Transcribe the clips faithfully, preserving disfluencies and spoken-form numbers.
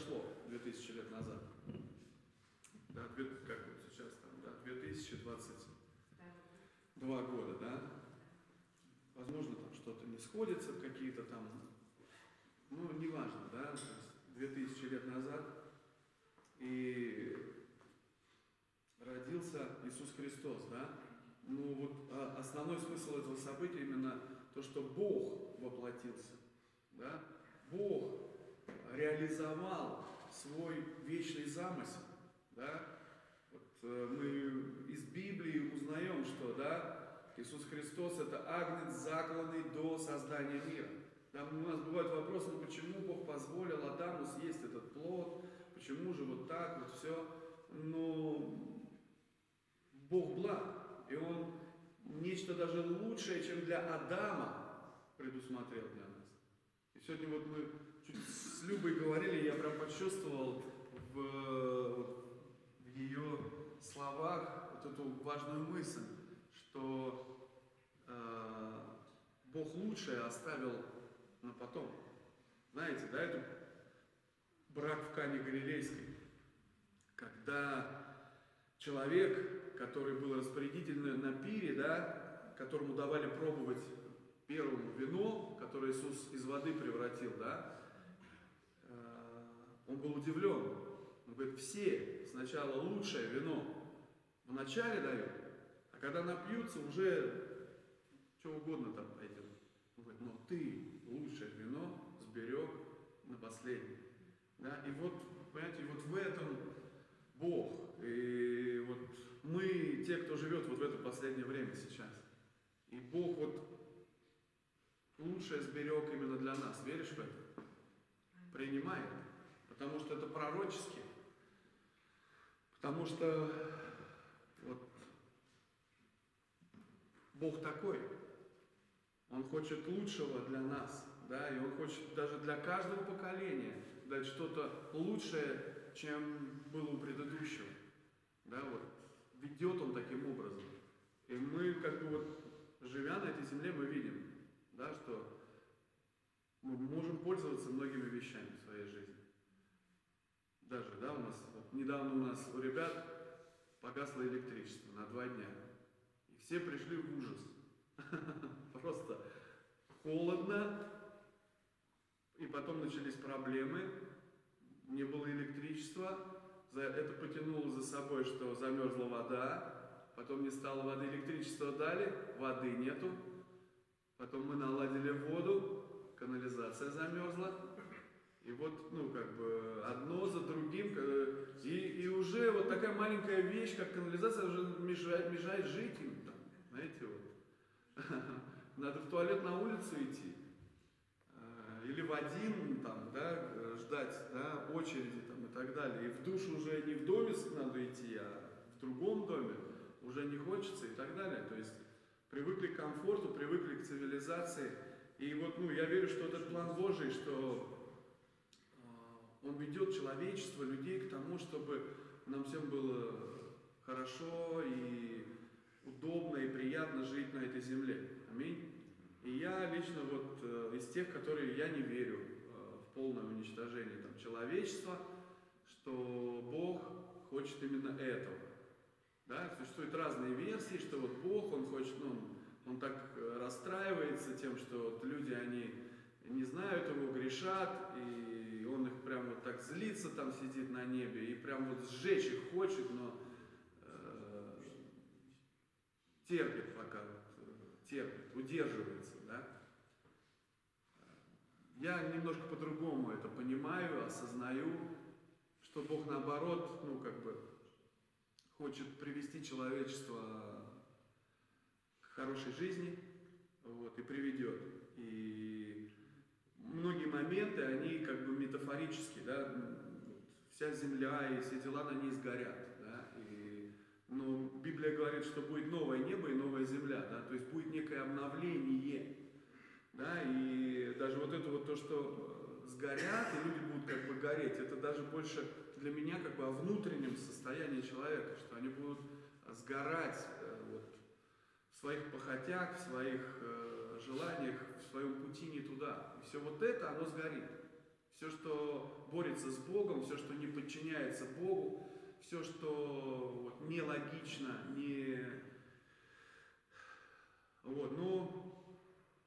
произошло две тысячи лет назад. Да, как вот сейчас там, да, две тысячи двадцать два года, да? Возможно, там что-то не сходится, какие-то там, ну, неважно, да, то есть две тысячи лет назад, и родился Иисус Христос, да? Ну, вот основной смысл этого события именно то, что Бог воплотился, да? Бог реализовал свой вечный замысел, да? Вот, э, мы из Библии узнаем, что, да, Иисус Христос – это агнец, закланный до создания мира. Там у нас бывают вопросы, ну почему Бог позволил Адаму съесть этот плод, почему же вот так вот все. Но Бог благ, и Он нечто даже лучшее, чем для Адама предусмотрел для нас. И сегодня вот мы чуть с Любой говорили, я прям почувствовал в, вот, в ее словах вот эту важную мысль, что э, Бог лучшее оставил на потом. Знаете, да, это брак в Кане Галилейской, когда человек, который был распорядителем на пире, да, которому давали пробовать первому вино, которое Иисус из воды превратил, да, э, он был удивлен. Он говорит, все сначала лучшее вино в начале дают, а когда напьются, уже что угодно там пойдет. Он говорит, но ты лучшее вино сберег на последнее. Да? И вот, понимаете, вот в этом Бог. И вот мы, те, кто живет вот в это последнее время сейчас. И Бог вот лучшее сберег именно для нас. Веришь в это? Принимай это. Потому что это пророчески. Потому что вот Бог такой. Он хочет лучшего для нас, да, и Он хочет даже для каждого поколения дать что-то лучшее, чем было у предыдущего, да, вот, ведет Он таким образом. И мы, как бы вот, живя на этой земле, мы видим, да, что мы можем пользоваться многими вещами в своей жизни. Даже, да, у нас, вот, недавно у нас у ребят погасло электричество на два дня, и все пришли в ужас. Просто холодно, и потом начались проблемы, не было электричества, это потянуло за собой, что замерзла вода, потом не стало воды, электричество дали, воды нету, потом мы наладили воду, канализация замерзла, и вот, ну, как бы, одно за другим, и, и уже вот такая маленькая вещь, как канализация, уже мешает, мешает жить им, там, знаете, вот. Надо в туалет на улицу идти, или в один, там, да, ждать, да, очереди там, и так далее. И в душ уже не в доме надо идти, а в другом доме уже не хочется и так далее. То есть привыкли к комфорту, привыкли к цивилизации. И вот, ну, я верю, что этот план Божий, что Он ведет человечество, людей к тому, чтобы нам всем было хорошо и удобно и приятно жить на этой земле. Аминь. И я лично вот э, из тех, которые я не верю э, в полное уничтожение там, человечества, что Бог хочет именно этого. Да? Существуют разные версии, что вот Бог, Он хочет, ну, Он так расстраивается тем, что вот люди, они не знают Его, грешат, и Он их прям вот так злится, там сидит на небе, и прям вот сжечь их хочет, но э, терпит пока, вот, терпит, удерживается, да. Я немножко по-другому это понимаю, осознаю, что Бог наоборот, ну как бы, хочет привести человечество к хорошей жизни, вот, и приведет. И многие моменты, они как бы метафорические, да, вся земля и все дела на ней сгорят, да, и, но Библия говорит, что будет новое небо и новая земля, да, то есть будет некое обновление, да, и даже вот это вот то, что сгорят, и люди будут как бы гореть, это даже больше для меня как бы о внутреннем состоянии человека, что они будут сгорать вот, в своих похотях, в своих э, желаниях, в своем пути не туда. И все вот это, оно сгорит. все, что борется с Богом, все, что не подчиняется Богу, все, что вот, нелогично, не... Вот, ну,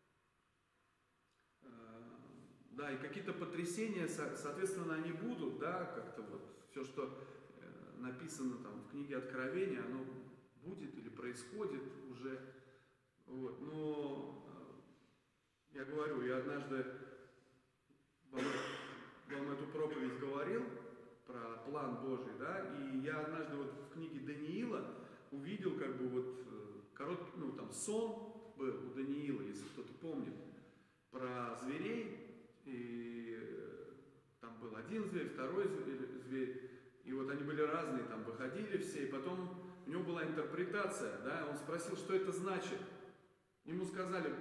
э, да, и какие-то потрясения, соответственно, они будут, да, как-то вот, все, что э, написано там в книге Откровения, оно будет или происходит уже, вот, но э, я говорю, я однажды вам, вам эту проповедь говорил про план Божий, да, и я однажды вот в книге Даниила увидел, как бы вот, короткий, ну, там, сон был у Даниила, если кто-то помнит, про зверей, и там был один зверь, второй зверь, и вот они были разные, там, выходили все, и потом у него была интерпретация, да, он спросил, что это значит, ему сказали,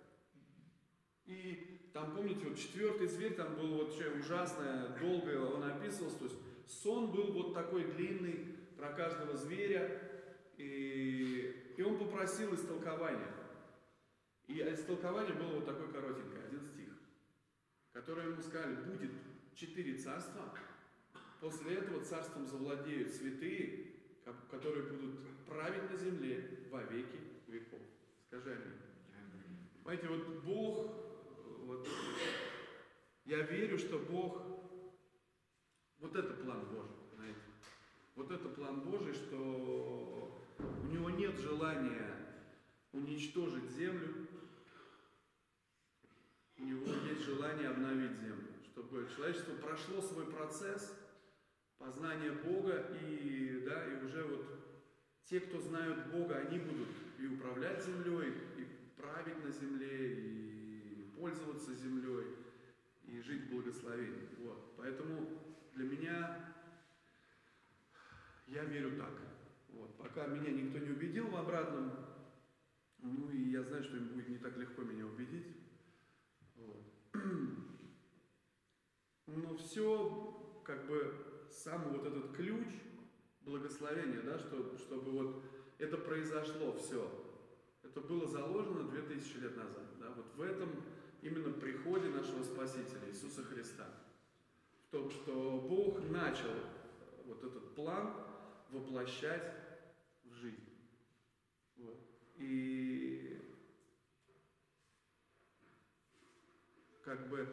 и там, помните, вот четвертый зверь, там было вот что ужасное, долго он описывался, то есть сон был вот такой длинный про каждого зверя, и, и он попросил истолкования. И истолкование было вот такое коротенькое, один стих, который ему сказали, будет четыре царства, после этого царством завладеют святые, которые будут править на земле во веки веков. Скажи аминь. Понимаете, вот Бог, вот, я верю, что Бог, вот это план Божий, знаете, вот это план Божий, что у Него нет желания уничтожить землю, у Него есть желание обновить землю, чтобы человечество прошло свой процесс познания Бога, и, да, и уже вот те, кто знают Бога, они будут и управлять землей, и править на земле, и пользоваться землей, и жить в благословении. Вот. Поэтому для меня, я верю так. Вот. Пока меня никто не убедил в обратном, ну и я знаю, что им будет не так легко меня убедить. Вот. Но все, как бы, сам вот этот ключ благословения, да, что, чтобы вот это произошло все. Это было заложено две тысячи лет назад. Да, вот в этом именно приходе нашего Спасителя Иисуса Христа. В том, что Бог начал вот этот план воплощать в жизнь. Вот. И как бы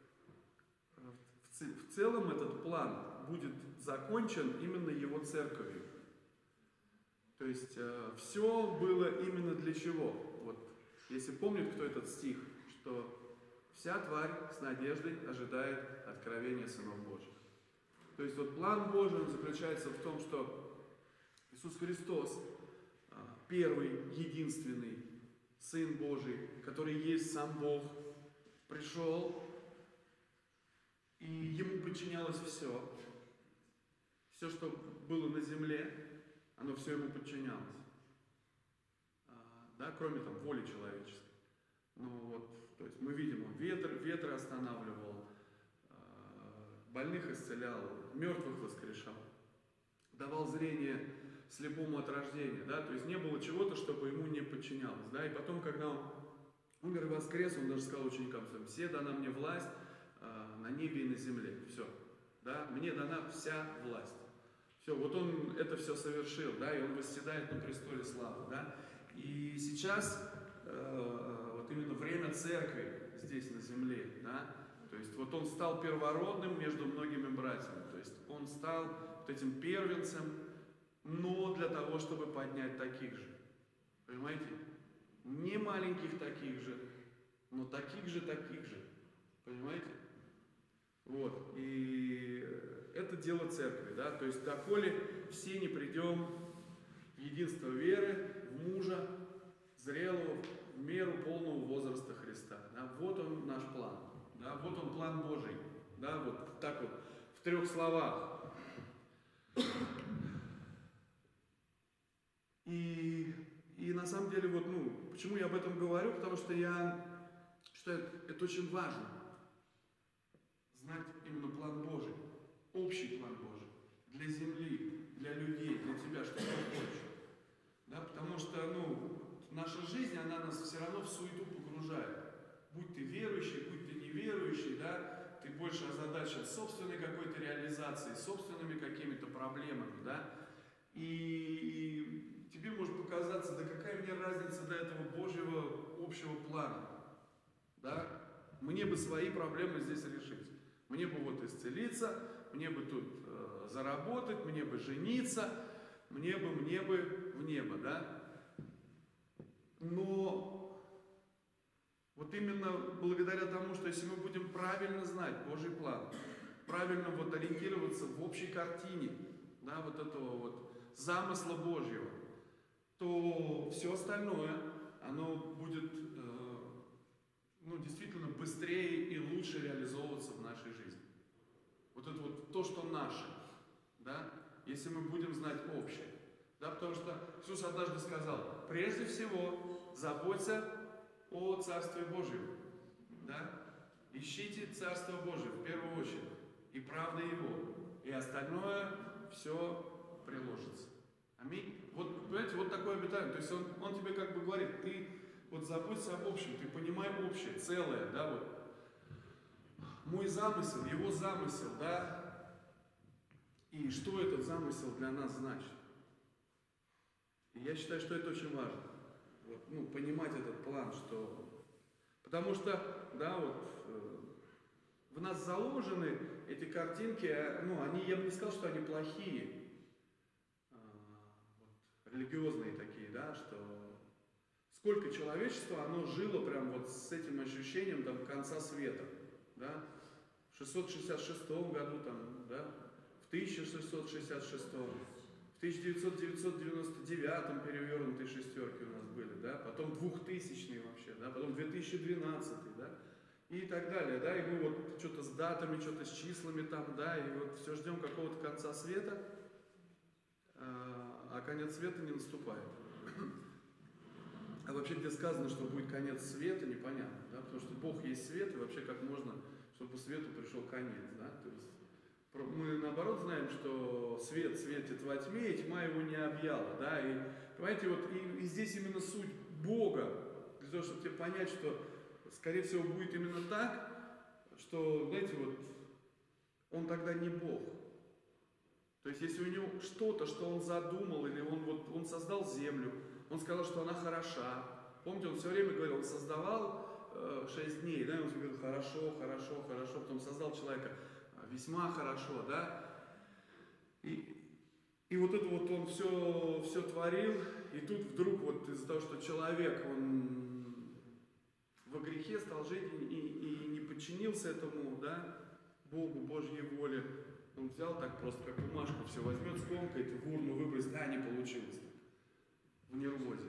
в целом этот план будет закончен именно Его церковью. То есть э, все было именно для чего? Вот, если помнит кто этот стих, что вся тварь с надеждой ожидает откровения сынов Божьих. То есть вот план Божий он заключается в том, что Иисус Христос, э, первый, единственный Сын Божий, который есть сам Бог, пришел, и Ему подчинялось все. Все, что было на земле, оно все Ему подчинялось. А, да, кроме там воли человеческой. Ну вот, то есть мы видим, он ветер, ветры останавливал, а, больных исцелял, мертвых воскрешал, давал зрение слепому от рождения, да, то есть не было чего-то, чтобы Ему не подчинялось, да, и потом, когда Он умер и воскрес, Он даже сказал ученикам своим, все дана мне власть а, на небе и на земле, все, да, мне дана вся власть. Все, вот Он это все совершил, да, и Он восседает на престоле славы, да. И сейчас э, вот именно время церкви здесь на земле, да, то есть вот Он стал первородным между многими братьями, то есть Он стал вот этим первенцем, но для того, чтобы поднять таких же, понимаете, не маленьких таких же, но таких же, таких же, понимаете, вот, и это дело церкви, да, то есть доколе все не придем в единство веры, в мужа, зрелого, в меру полного возраста Христа, да, вот он наш план, да, вот он план Божий, да, вот так вот, в трех словах. И, и на самом деле, вот, ну, почему я об этом говорю, потому что я считаю, это очень важно, знать именно план Божий. Общий план Божий для земли, для людей, для тебя, что ты хочешь. Да, потому что, ну, наша жизнь, она нас все равно в суету погружает. Будь ты верующий, будь ты неверующий, да, ты больше озадачен собственной какой-то реализацией, собственными какими-то проблемами, да, и тебе может показаться, да какая мне разница до этого Божьего общего плана, да, мне бы свои проблемы здесь решить, мне бы вот исцелиться, мне бы тут э, заработать, мне бы жениться, мне бы, мне бы в небо, да, но вот именно благодаря тому, что если мы будем правильно знать Божий план, правильно вот ориентироваться в общей картине, да, вот этого вот замысла Божьего, то все остальное, оно будет, э, ну, действительно быстрее и лучше реализовываться в нашей жизни. Вот это вот то, что наше, да, если мы будем знать общее, да, потому что Иисус однажды сказал, прежде всего заботься о Царстве Божьем, да? Ищите Царство Божие в первую очередь, и правда Его, и остальное все приложится. Аминь. Вот, понимаете, вот такое обетование. То есть он, он тебе как бы говорит, ты вот заботься об общем, ты понимай общее, целое, да, вот. Мой замысел, Его замысел, да, и что этот замысел для нас значит. И я считаю, что это очень важно. Вот, ну, понимать этот план, что... Потому что, да, вот, э, в нас заложены эти картинки, ну, они, я бы не сказал, что они плохие, э, вот, религиозные такие, да, что сколько человечества, оно жило прям вот с этим ощущением там конца света, да, в шестьсот шестьдесят шестом году, там, да, в тысяча шестьсот шестьдесят шестом, в тысяча девятьсот девяносто девятом перевернутые шестерки у нас были, да, потом двухтысячные вообще, да, потом две тысячи двенадцатый, да, и так далее, да, и мы вот что-то с датами, что-то с числами там, да, и вот все ждем какого-то конца света, а конец света не наступает. А вообще, где сказано, что будет конец света, непонятно, да, потому что Бог есть свет, и вообще как можно, чтобы свету пришел конец, да, то есть мы наоборот знаем, что свет светит во тьме, и тьма его не объяла, да, и понимаете, вот и, и здесь именно суть Бога, для того, чтобы тебе понять, что, скорее всего, будет именно так, что, знаете, вот, он тогда не Бог. То есть, если у него что-то, что он задумал, или он, вот, он создал землю, он сказал, что она хороша, помните, он все время говорил, он создавал э, шесть дней, да, и он говорил, хорошо, хорошо, хорошо, потом создал человека, весьма хорошо, да, и, и вот это вот он все, все творил, и тут вдруг вот из-за того, что человек, он во грехе стал жить и, и, и не подчинился этому, да, Богу, Божьей воле, он взял так просто, как бумажку, все возьмет, скомкает, в урну выбросит, а, не получилось так, в нервозе.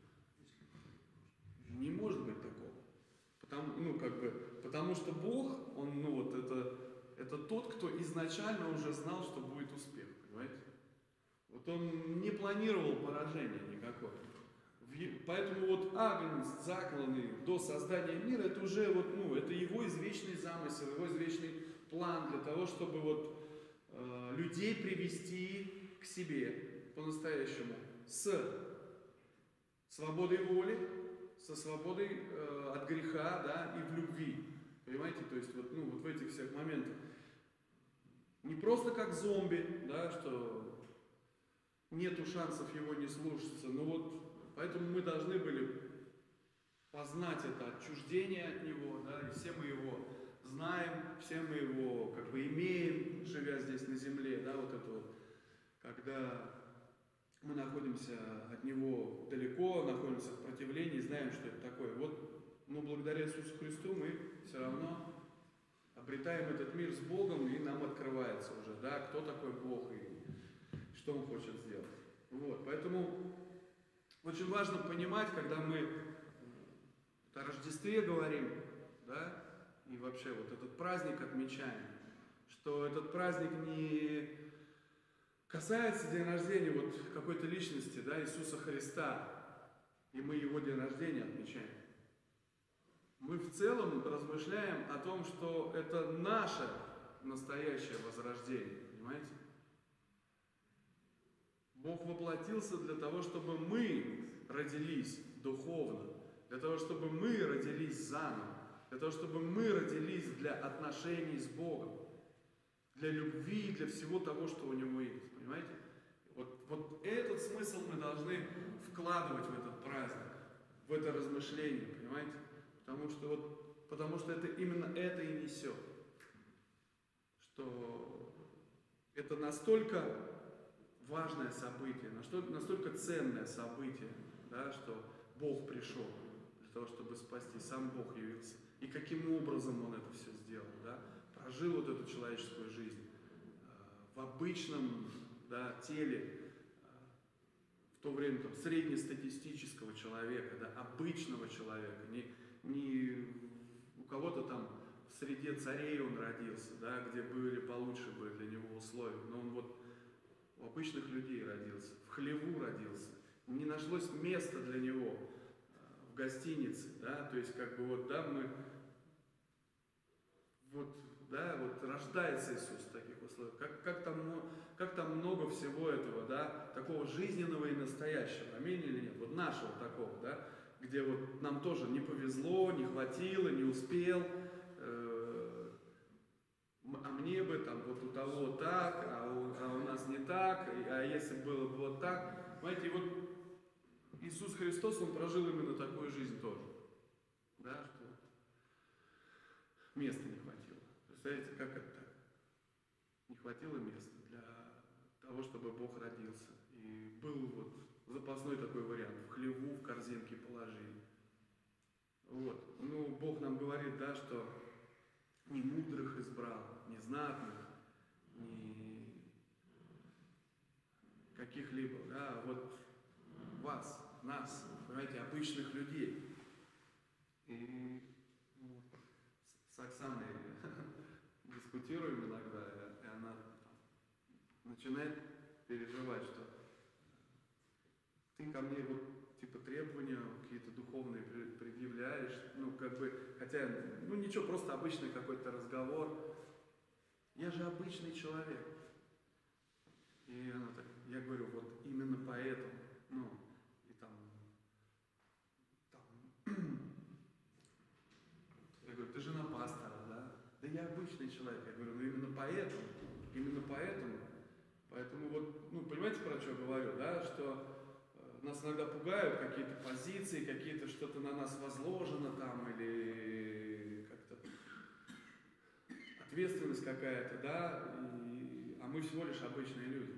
Не может быть такого, потому, ну, как бы, потому что Бог, он, ну, вот это, это тот, кто изначально уже знал, что будет успех, понимаете? Вот он не планировал поражения никакого. Поэтому вот Агнец, закланный до создания мира, это уже вот, ну, это его извечный замысел, его извечный план для того, чтобы вот э, людей привести к себе по-настоящему с свободой воли, со свободой э, от греха, да, и в любви. Понимаете, то есть вот, ну, вот в этих всех моментах. Не просто как зомби, да, что нету шансов его не слушаться, но вот поэтому мы должны были познать это отчуждение от него, да, и все мы его знаем, все мы его как бы имеем, живя здесь на земле, да, вот это вот, когда мы находимся от него далеко, находимся в противлении, знаем, что это такое. Вот, но благодаря Иисусу Христу мы все равно обретаем этот мир с Богом, и нам открывается уже, да, кто такой Бог и что Он хочет сделать. Вот, поэтому очень важно понимать, когда мы о Рождестве говорим, да, и вообще вот этот праздник отмечаем, что этот праздник не касается день рождения вот какой-то личности, да, Иисуса Христа, и мы Его день рождения отмечаем. Мы в целом размышляем о том, что это наше настоящее возрождение, понимаете? Бог воплотился для того, чтобы мы родились духовно, для того, чтобы мы родились заново, для того, чтобы мы родились для отношений с Богом, для любви, для всего того, что у Него есть, понимаете? Вот, вот этот смысл мы должны вкладывать в этот праздник, в это размышление, понимаете? Потому что, вот, потому что это именно это и несет, что это настолько важное событие, настолько, настолько ценное событие, да, что Бог пришел для того, чтобы спасти, сам Бог явился. И каким образом Он это все сделал, да? Прожил вот эту человеческую жизнь в обычном, да, теле, в то время там, среднестатистического человека, да, обычного человека, не, не у кого-то там в среде царей он родился, да, где были получше бы для него условия, но он вот у обычных людей родился, в хлеву родился, не нашлось места для него в гостинице, да, то есть как бы вот, да, мы, вот, да, вот рождается Иисус в таких условиях, как, как, там, как там много всего этого, да, такого жизненного и настоящего, аминь или нет, вот нашего такого, да, где вот нам тоже не повезло, не хватило, не успел, э, а мне бы там вот у того так, а у, а у нас не так, а если было бы вот так, понимаете, вот Иисус Христос, Он прожил именно такую жизнь тоже, да, что места не хватило. Представляете, как это так? Не хватило места для того, чтобы Бог родился. И был вот запасной такой вариант. В хлеву, в корзинке положили. Вот. Ну, Бог нам говорит, да, что не мудрых избрал, не знатных, не каких-либо, да, вот вас, нас, понимаете, обычных людей. И ну, с Оксаной дискутируем иногда, и она начинает переживать, что ты ко мне вот типа требования какие-то духовные предъявляешь, ну как бы, хотя, ну ничего, просто обычный какой-то разговор. Я же обычный человек. И она так, я говорю, вот именно поэтому, ну, и там, там я говорю, ты жена пастора, да? Да я обычный человек. Я говорю, ну именно поэтому, именно поэтому, поэтому вот, ну, понимаете, про что я говорю, да, что э, нас иногда пугают какие-то позиции, какие-то, что-то на нас возложено там, или как-то ответственность какая-то, да, и, а мы всего лишь обычные люди.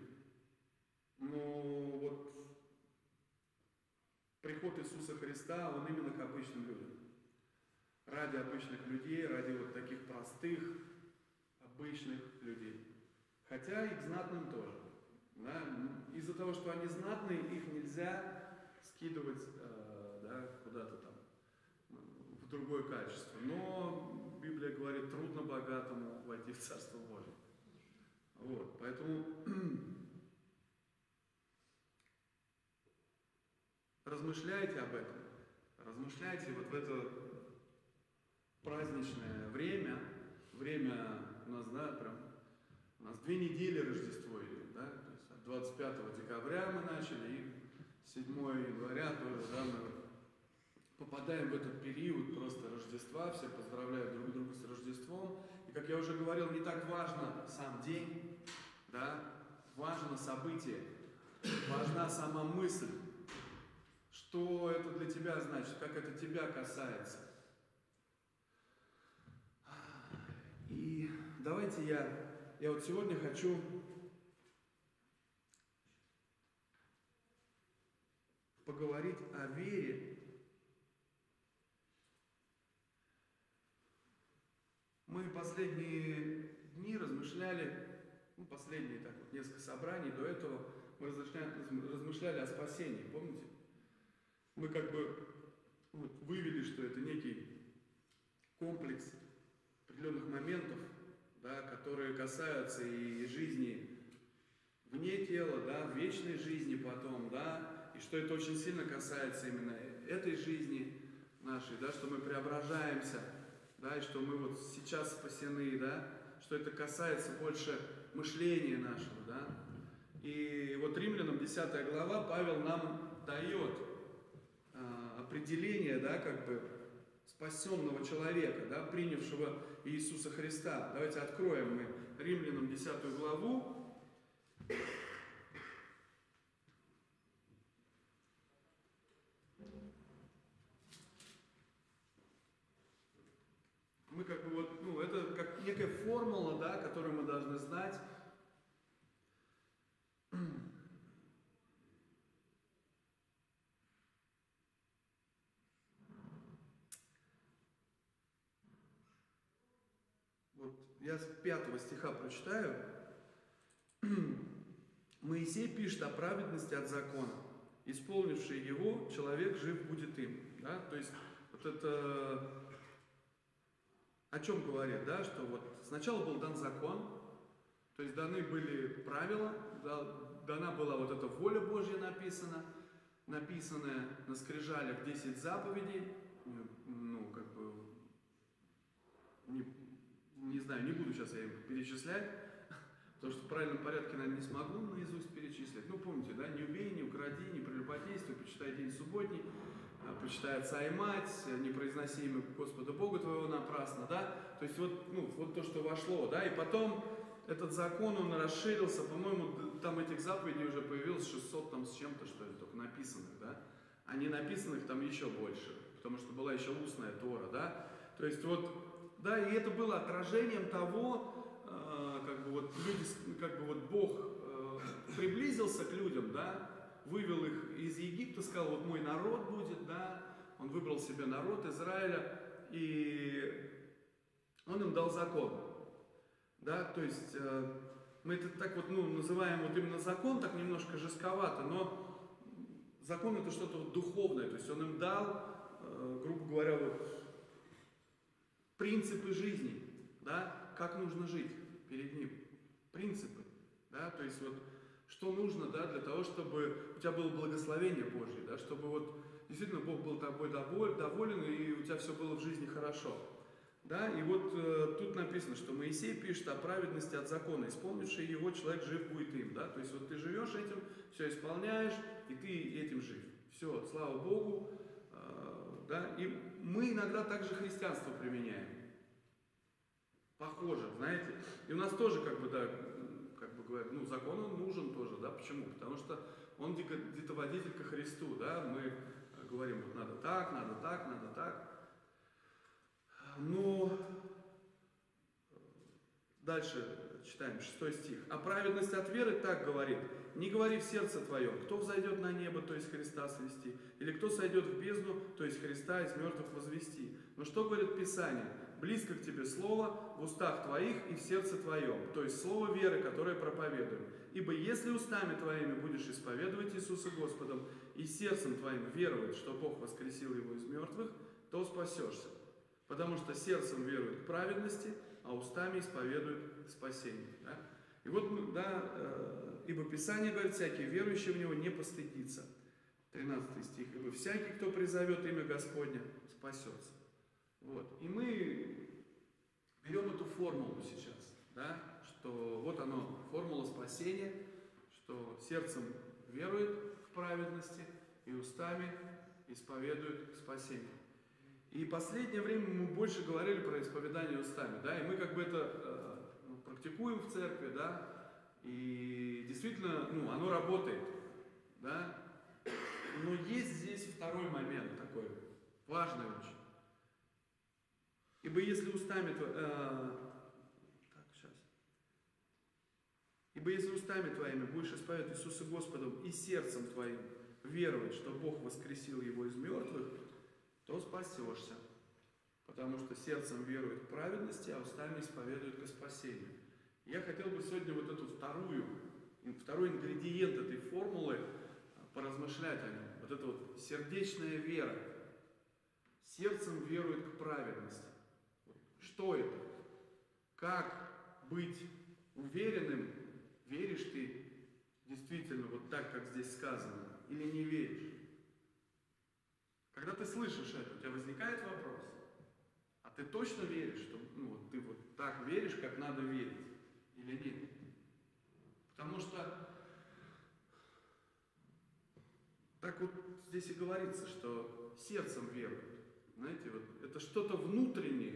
Но вот приход Иисуса Христа, Он именно к обычным людям. Ради обычных людей, ради вот таких простых, обычных людей. Хотя и к знатным тоже. Да? Из-за того, что они знатные, их нельзя скидывать э, да, куда-то там в другое качество. Но Библия говорит, трудно богатому войти в Царство Божие. Вот, поэтому размышляйте об этом. Размышляйте вот в это праздничное время, время у нас, да, прям, у нас две недели Рождество идет, да, то есть от двадцать пятого декабря мы начали, и седьмого января тоже, да, мы попадаем в этот период просто Рождества, все поздравляют друг друга с Рождеством, и, как я уже говорил, не так важно сам день, да, важно событие, важна сама мысль, что это для тебя значит, как это тебя касается. И давайте я, я вот сегодня хочу поговорить о вере. Мы последние дни размышляли, ну, последние так вот несколько собраний, до этого мы размышляли, размышляли о спасении, помните? Мы как бы вот, вывели, что это некий комплекс определенных моментов, да, которые касаются и жизни вне тела, да, вечной жизни потом, да, и что это очень сильно касается именно этой жизни нашей, да, что мы преображаемся, да, и что мы вот сейчас спасены, да, что это касается больше мышления нашего, да. И вот Римлянам десятая глава Павел нам дает э, определение, да, как бы спасенного человека, да, принявшего Иисуса Христа. Давайте откроем мы Римлянам десятую главу. Мы как бы вот, ну, это как некая формула, да, которую мы должны знать. Вот я с пятого стиха прочитаю. Моисей пишет о праведности от закона. Исполнивший его, человек жив будет им. Да? То есть вот это о чем говорит, да? Что вот сначала был дан закон, то есть даны были правила, да, дана была вот эта воля Божья написана, написанная на скрижалях десять заповедей, ну, как бы, не, не знаю, не буду сейчас я их перечислять, потому что в правильном порядке, наверное, не смогу наизусть перечислить. Ну, помните, да, не убей, не укради, не прелюбодействуй, почитай день субботний, почитай отца и мать, не произноси имя Господа Бога твоего напрасно, да. То есть вот, ну, вот то, что вошло, да, и потом этот закон, он расширился, по-моему, там этих заповедей уже появилось шестьсот там с чем-то, что ли, только написанных, да, а не написанных там еще больше, потому что была еще устная Тора, да. То есть вот, да, и это было отражением того, как бы вот люди, как бы вот Бог э, приблизился к людям, да, вывел их из Египта, сказал, вот мой народ будет, да, он выбрал себе народ Израиля, и он им дал закон, да, то есть э, мы это так вот, ну, называем вот именно закон, так немножко жестковато, но закон это что-то вот духовное, то есть он им дал, э, грубо говоря, вот принципы жизни, да, как нужно жить перед ним, принципы, да, то есть вот, что нужно, да, для того, чтобы у тебя было благословение Божье, да, чтобы вот, действительно, Бог был тобой доволен, и у тебя все было в жизни хорошо, да, и вот э, тут написано, что Моисей пишет о праведности от закона, исполнивший его, человек жив будет им, да, то есть вот ты живешь этим, все исполняешь, и ты этим жив, все, слава Богу, э, да, и мы иногда также христианство применяем, похоже, знаете, и у нас тоже, как бы, да, как бы говорят, ну, закон он нужен тоже, да, почему? Потому что он где-то водитель ко Христу, да, мы говорим, вот надо так, надо так, надо так, но дальше читаем, шестой стих, а праведность от веры так говорит, не говори в сердце твоем, кто взойдет на небо, то есть Христа свести, или кто сойдет в бездну, то есть Христа из мертвых возвести. Но что говорит Писание? Близко к тебе слово в устах твоих и в сердце твоем, то есть слово веры, которое проповедуем. Ибо если устами твоими будешь исповедовать Иисуса Господом и сердцем твоим веровать, что Бог воскресил его из мертвых, то спасешься. Потому что сердцем веруют к праведности, а устами исповедуют спасение. Да? И вот, да, э, ибо Писание говорит, всякий верующий в него не постыдится. тринадцатый стих. Ибо всякий, кто призовет имя Господня, спасется. Вот. И мы берем эту формулу сейчас, да, что вот оно, формула спасения, что сердцем верует в праведности и устами исповедует спасение. И в последнее время мы больше говорили про исповедание устами, да, и мы как бы это э, практикуем в церкви, да, и действительно, ну, оно работает, да, но есть здесь второй момент такой, важный очень. Ибо если устами твоими, э, так, сейчас. Ибо если устами твоими будешь исповедовать Иисуса Господом и сердцем твоим веровать, что Бог воскресил его из мертвых, то спасешься. Потому что сердцем верует к праведности, а устами исповедует ко спасению. Я хотел бы сегодня вот эту вторую, второй ингредиент этой формулы поразмышлять о нем. Вот это вот сердечная вера. Сердцем верует к праведности. Что это? Как быть уверенным, веришь ты действительно вот так, как здесь сказано, или не веришь? Когда ты слышишь это, у тебя возникает вопрос, а ты точно веришь, что ну, вот, ты вот так веришь, как надо верить, или нет? Потому что так вот здесь и говорится, что сердцем веруют. Знаете, вот это что-то внутреннее,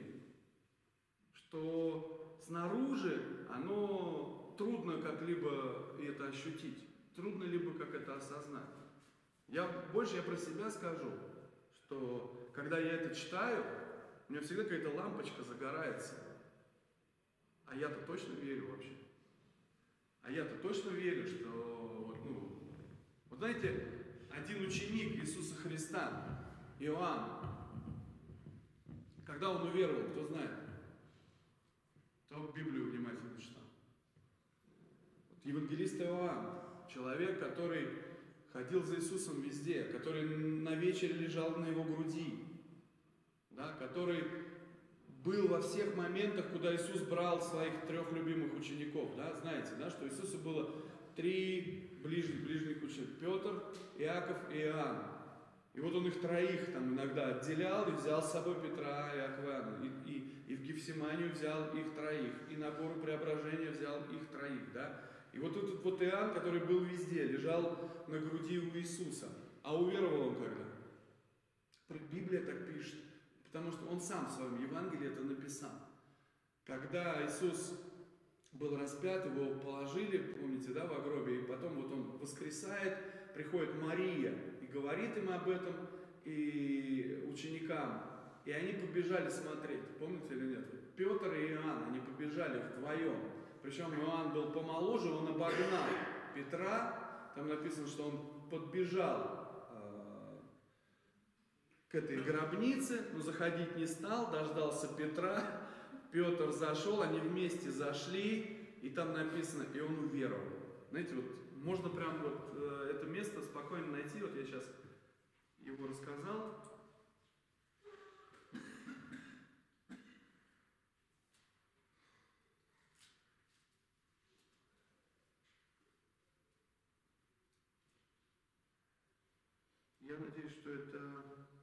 что снаружи оно трудно как-либо это ощутить, трудно либо как это осознать. Я больше я про себя скажу, что когда я это читаю, у меня всегда какая-то лампочка загорается. А я-то точно верю вообще. А я-то точно верю, что, ну, вот знаете, один ученик Иисуса Христа, Иоанн, когда он уверовал, кто знает? Кто Библию внимательно читал? Вот евангелист Иоанн, человек, который ходил за Иисусом везде, который на вечере лежал на его груди, да, который был во всех моментах, куда Иисус брал своих трех любимых учеников. Да, знаете, да, что Иисусу было три ближних, ближних учеников: Петр, Иаков и Иоанн. И вот он их троих там иногда отделял и взял с собой Петра, Иакова и Иоанна. И, и, и в Гефсиманию взял их троих. И на гору Преображения взял их троих. Да? И вот этот вот Иоанн, который был везде, лежал на груди у Иисуса. А уверовал он когда? Библия так пишет. Потому что он сам в своем Евангелии это написал. Когда Иисус был распят, его положили, помните, да, в гробе, и потом вот он воскресает, приходит Мария и говорит им об этом, и ученикам, и они побежали смотреть, помните или нет? Петр и Иоанн, они побежали вдвоем, причем Иоанн был помоложе, он обогнал Петра, там написано, что он подбежал к этой гробнице, но заходить не стал, дождался Петра, Петр зашел, они вместе зашли, и там написано, и он уверовал. Знаете, вот можно прям вот э, это место спокойно найти, вот я сейчас его рассказал. Я надеюсь, что это...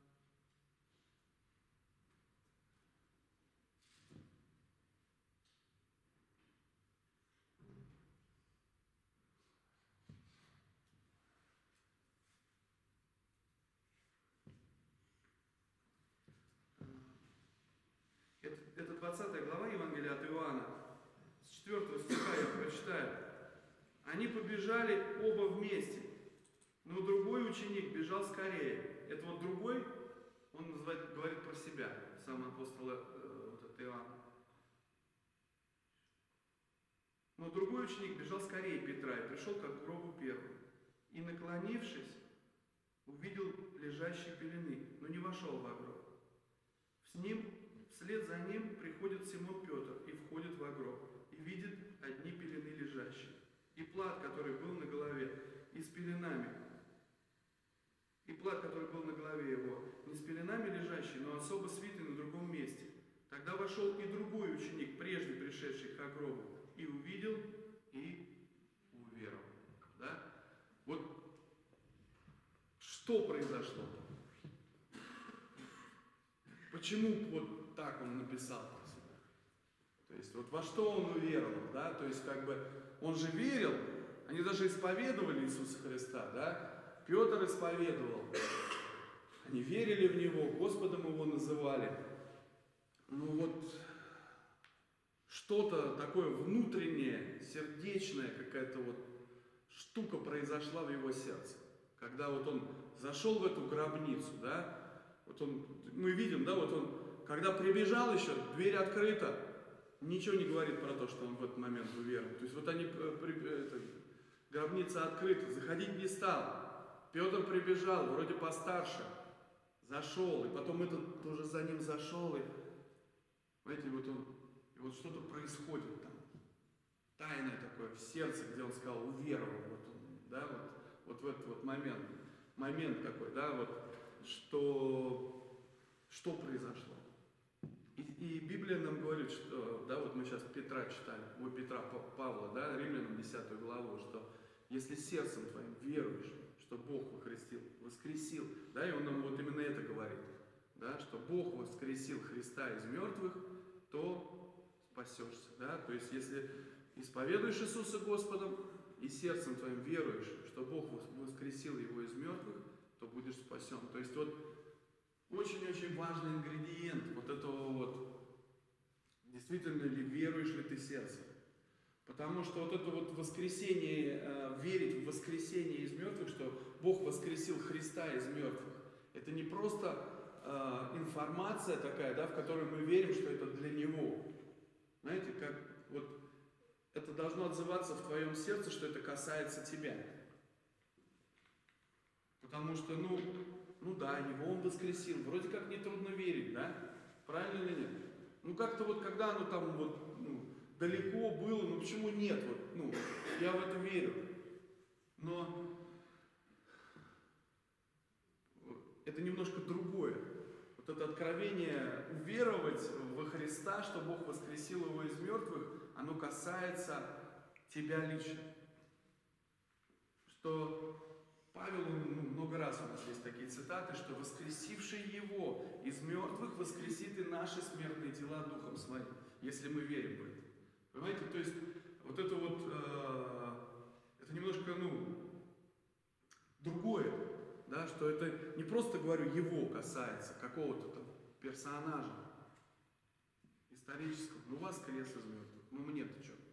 Это двадцатая глава Евангелия от Иоанна, с четвёртого стиха я прочитаю. Они побежали оба вместе, но другой ученик бежал скорее. Это вот другой, он называет, говорит про себя, сам апостол э, вот это Иоанн. Но другой ученик бежал скорее Петра и пришел к гробу первым. И, наклонившись, увидел лежащие пелены, но не вошел в гроб. С ним Вслед за ним приходит Симон Петр и входит в гроб, и видит одни пелены лежащие, и плат, который был на голове, и с пеленами. И плат, который был на голове его, не с пеленами лежащий, но особо свитый на другом месте. Тогда вошел и другой ученик, прежде пришедший к гробу, и увидел, и уверовал. Да? Вот что произошло? Почему вот так он написал про себя? То есть вот во что он уверовал, да? То есть как бы он же верил, они даже исповедовали Иисуса Христа, да? Петр исповедовал, они верили в Него, Господом Его называли. Ну вот что-то такое внутреннее, сердечное, какая-то вот штука произошла в его сердце. Когда вот он зашел в эту гробницу, да? Вот он, мы видим, да, вот он, когда прибежал еще, дверь открыта, ничего не говорит про то, что он в этот момент уверовал. То есть вот они, это, гробница открыта, заходить не стал. Петр прибежал, вроде постарше, зашел, и потом этот тоже за ним зашел, и, знаете, вот он, и вот что-то происходит там, тайное такое в сердце, где он сказал, уверовал, вот он, да, вот, вот в этот вот момент, момент такой, да, вот, что, что произошло. И, и Библия нам говорит, что, да, вот мы сейчас Петра читали, у Петра Павла, да, Римлянам десятую главу, что если сердцем твоим веруешь, что Бог воскресил, воскресил, да, и он нам вот именно это говорит, да, что Бог воскресил Христа из мертвых, то спасешься, да, то есть если исповедуешь Иисуса Господом и сердцем твоим веруешь, что Бог воскресил Его из мертвых, то будешь спасен. То есть вот очень-очень важный ингредиент вот этого вот, действительно ли веруешь ли ты сердцем. Потому что вот это вот воскресение, э, верить в воскресение из мертвых, что Бог воскресил Христа из мертвых, это не просто э, информация такая, да, в которой мы верим, что это для Него. Знаете, как вот это должно отзываться в твоем сердце, что это касается тебя. Потому что, ну, ну да, Его Он воскресил. Вроде как нетрудно верить, да? Правильно или нет? Ну как-то вот когда оно там вот, ну, далеко было, ну почему нет? Вот, ну, я в это верю. Но это немножко другое. Вот это откровение уверовать во Христа, что Бог воскресил Его из мертвых, оно касается тебя лично. Что Павел, ну, много раз у нас есть такие цитаты, что воскресивший Его из мертвых воскресит и наши смертные тела Духом Своим, если мы верим в это. Понимаете, то есть вот это вот, э, это немножко, ну, другое, да, что это не просто, говорю, Его касается, какого-то там персонажа исторического, ну, воскрес из мертвых, ну, мне-то что?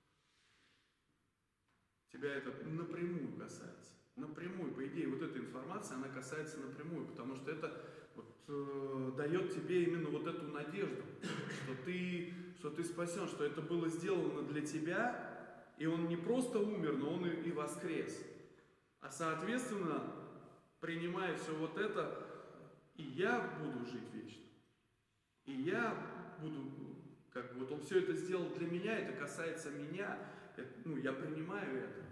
Тебя это напрямую касается. Напрямую, по идее, вот эта информация, она касается напрямую, потому что это вот, э, дает тебе именно вот эту надежду, что ты, что ты спасен, что это было сделано для тебя, и он не просто умер, но он и, и воскрес. А соответственно, принимая все вот это, и я буду жить вечно. И я буду, как бы, вот он все это сделал для меня, это касается меня, это, ну, я принимаю это.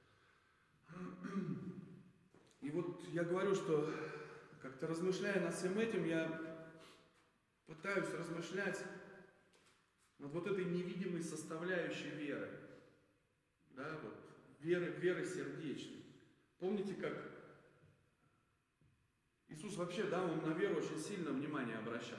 И вот я говорю, что как-то размышляя над всем этим, я пытаюсь размышлять над вот этой невидимой составляющей веры. Да, вот, веры, веры сердечной. Помните, как Иисус вообще, да, Он на веру очень сильно внимание обращал.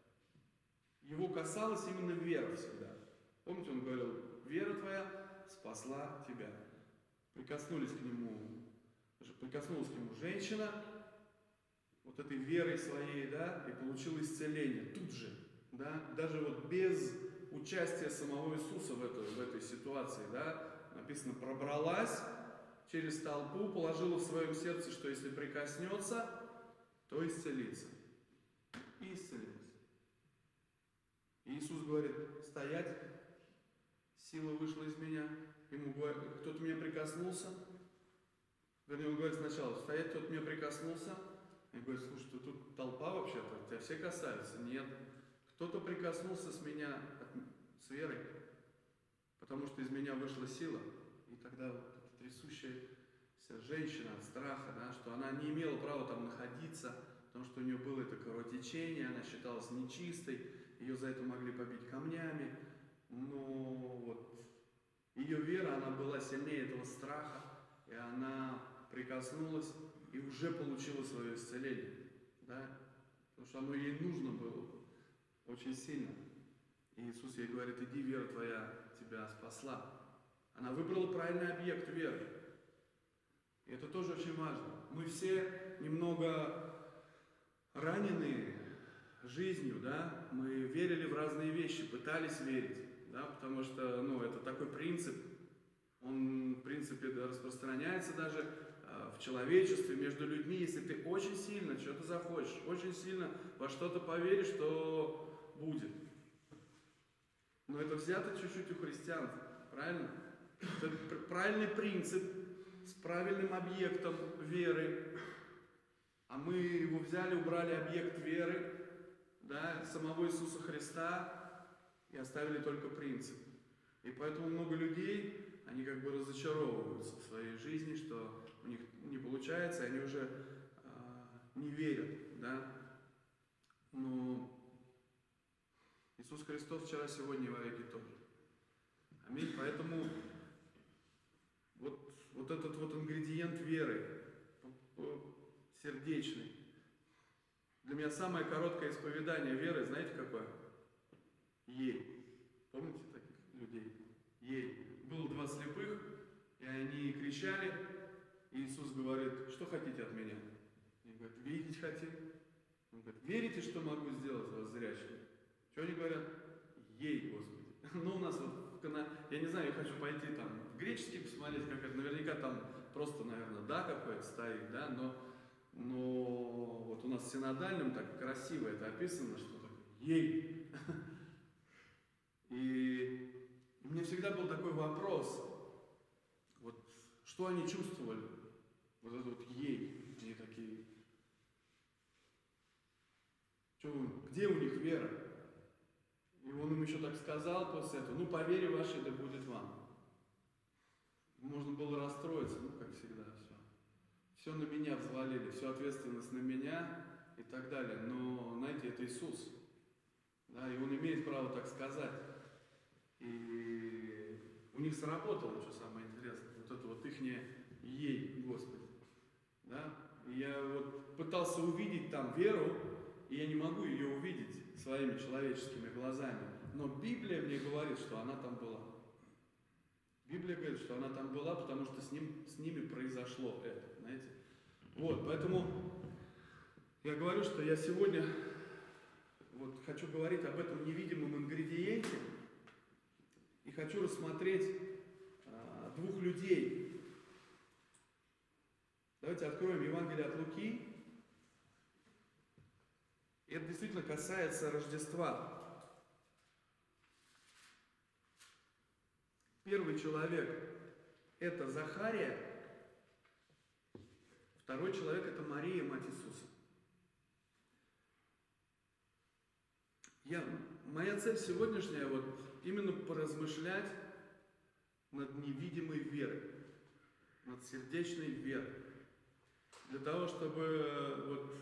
Его касалась именно вера всегда. Помните, Он говорил, вера твоя спасла тебя. Прикоснулись к Нему, прикоснулась к Нему женщина, вот этой верой своей, да, и получила исцеление тут же, да, даже вот без участия самого Иисуса в этой, в этой ситуации, да, написано, пробралась через толпу, положила в своем сердце, что если прикоснется, то исцелится. И исцелилась. И Иисус говорит, стоять, сила вышла из меня. Ему говорит, кто-то меня прикоснулся. Вернее, он говорит сначала, стоять, кто-то меня прикоснулся. И говорит, слушай, тут, тут толпа вообще-то, тебя все касаются. Нет. Кто-то прикоснулся с меня, с верой, потому что из меня вышла сила. И тогда вот эта трясущаяся женщина от страха, да, что она не имела права там находиться, потому что у нее было это кровотечение, она считалась нечистой, ее за это могли побить камнями. Но вот ее вера, она была сильнее этого страха, и она прикоснулась и уже получила свое исцеление. Да? Потому что оно ей нужно было очень сильно. И Иисус ей говорит, иди, вера твоя тебя спасла. Она выбрала правильный объект веры. И это тоже очень важно. Мы все немного ранены жизнью, да? Мы верили в разные вещи, пытались верить. Да, потому что, ну, это такой принцип, он, в принципе, да, распространяется даже э, в человечестве, между людьми. Если ты очень сильно что-то захочешь, очень сильно во что-то поверишь, то будет. Но это взято чуть-чуть у христиан, правильно? Это правильный принцип с правильным объектом веры. А мы его взяли, убрали объект веры, да, самого Иисуса Христа, и оставили только принцип. И поэтому много людей, они как бы разочаровываются в своей жизни, что у них не получается, и они уже э, не верят, да. Но Иисус Христос вчера, сегодня и во веки тоже. Аминь. Поэтому вот, вот этот вот ингредиент веры, сердечный. Для меня самое короткое исповедание веры, знаете какое? Ей. Помните таких людей? Ей. Было два слепых, и они кричали, и Иисус говорит, что хотите от меня? Они говорят, видеть хотим. Он говорит, верите, что могу сделать вас зрячим? Что они говорят? Ей, Господи. Ну, у нас вот, я не знаю, я хочу пойти там в греческий посмотреть, как это, наверняка там просто, наверное, да какой-то стоит, да, но, но вот у нас в синодальном так красиво это описано, что такое ей. И у меня всегда был такой вопрос, вот что они чувствовали, вот это вот ей, они такие, что, где у них вера? И он им еще так сказал после этого, ну, по вере вашей да будет вам. Можно было расстроиться, ну, как всегда, все. Все на меня взвалили, всю ответственность на меня и так далее. Но, знаете, это Иисус. Да, и Он имеет право так сказать. И у них сработало, что самое интересное, вот это вот ихнее «Ей, Господи». Да? И я вот пытался увидеть там веру, и я не могу ее увидеть своими человеческими глазами. Но Библия мне говорит, что она там была. Библия говорит, что она там была, потому что с, ним, с ними произошло это, знаете. Вот, поэтому я говорю, что я сегодня вот хочу говорить об этом невидимом ингредиенте и хочу рассмотреть а, двух людей. Давайте откроем Евангелие от Луки. И это действительно касается Рождества. Первый человек – это Захария, второй человек – это Мария, мать Иисуса. Я, моя цель сегодняшняя вот именно поразмышлять над невидимой верой, над сердечной верой, для того, чтобы вот,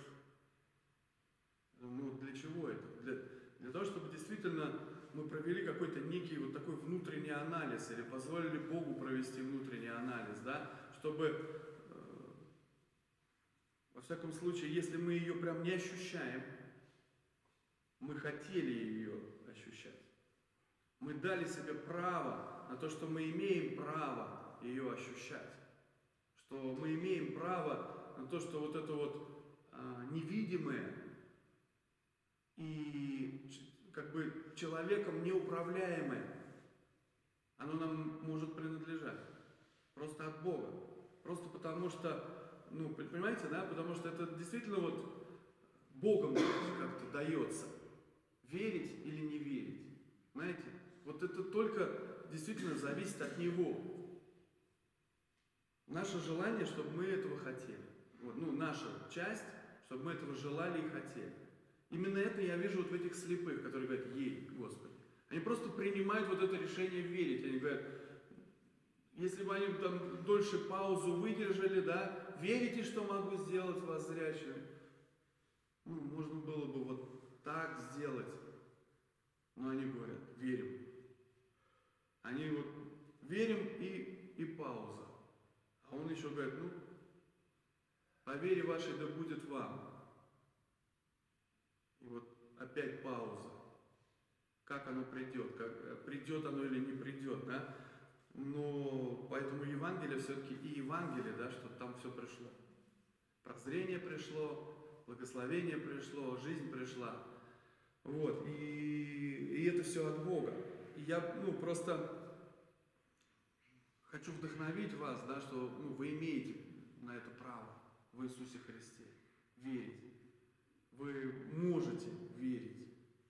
ну, для чего это? Для, для того, чтобы действительно мы провели какой-то некий вот такой внутренний анализ или позволили Богу провести внутренний анализ, да, чтобы, э, во всяком случае, если мы ее прям не ощущаем, мы хотели ее ощущать. Мы дали себе право на то, что мы имеем право ее ощущать. Что мы имеем право на то, что вот это вот э, невидимое и как бы человеком неуправляемое, оно нам может принадлежать. Просто от Бога. Просто потому что, ну, понимаете, да, потому что это действительно вот Богом как-то дается. Верить или не верить. Знаете, вот это только действительно зависит от Него. Наше желание, чтобы мы этого хотели. Вот, ну, наша часть, чтобы мы этого желали и хотели. Именно это я вижу вот в этих слепых, которые говорят, ей, Господи. Они просто принимают вот это решение верить. Они говорят, если бы они там дольше паузу выдержали, да, верите, что могу сделать вас зрячим? Ну, можно было бы вот так сделать. Но они говорят, верим. Они вот верим и, и пауза. А он еще говорит, ну, по вере вашей да будет вам. И вот опять пауза. Как оно придет? Как, придет оно или не придет, да? Но поэтому Евангелие все-таки и Евангелие, да, что там все пришло. Прозрение пришло, благословение пришло, жизнь пришла. Вот, и, и это все от Бога. И я, ну, просто хочу вдохновить вас, да, что, ну, вы имеете на это право в Иисусе Христе. Верить. Вы можете верить.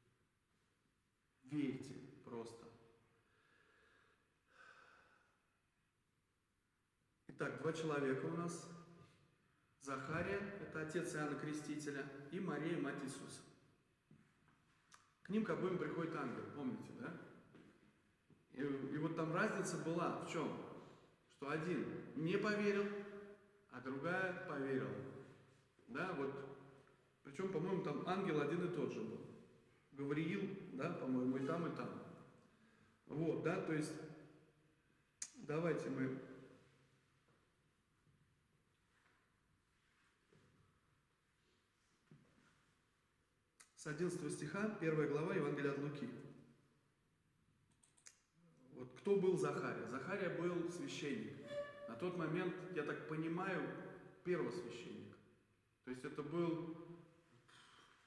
Верьте просто. Итак, два человека у нас. Захария, это отец Иоанна Крестителя, и Мария, мать Иисуса. К ним к обоим приходит ангел, помните, да? И, и вот там разница была в чем? Что один не поверил, а другая поверила. Да, вот. Причем, по-моему, там ангел один и тот же был. Гавриил, да, по-моему, и там, и там. Вот, да, то есть, давайте мы... С одиннадцатого стиха, первая глава Евангелия от Луки. Вот кто был Захария? Захария был священник. На тот момент, я так понимаю, первосвященник. То есть это был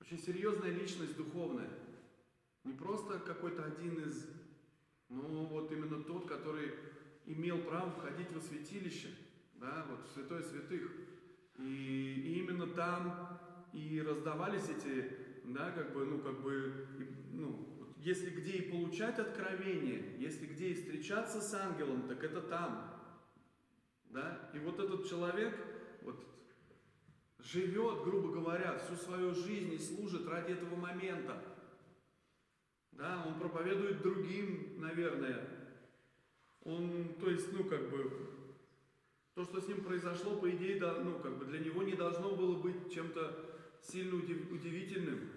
Очень серьезная личность духовная. Не просто какой-то один из, но вот именно тот, который имел право входить во святилище, да, вот в святое святых. И, и именно там и раздавались эти, да, как бы, ну, как бы, ну, если где и получать откровение, если где и встречаться с ангелом, так это там. Да? И вот этот человек вот, живет, грубо говоря, всю свою жизнь и служит ради этого момента. Да? Он проповедует другим, наверное. Он, то есть, ну, как бы, то, что с ним произошло, по идее, да, ну, как бы для него не должно было быть чем-то сильно удивительным.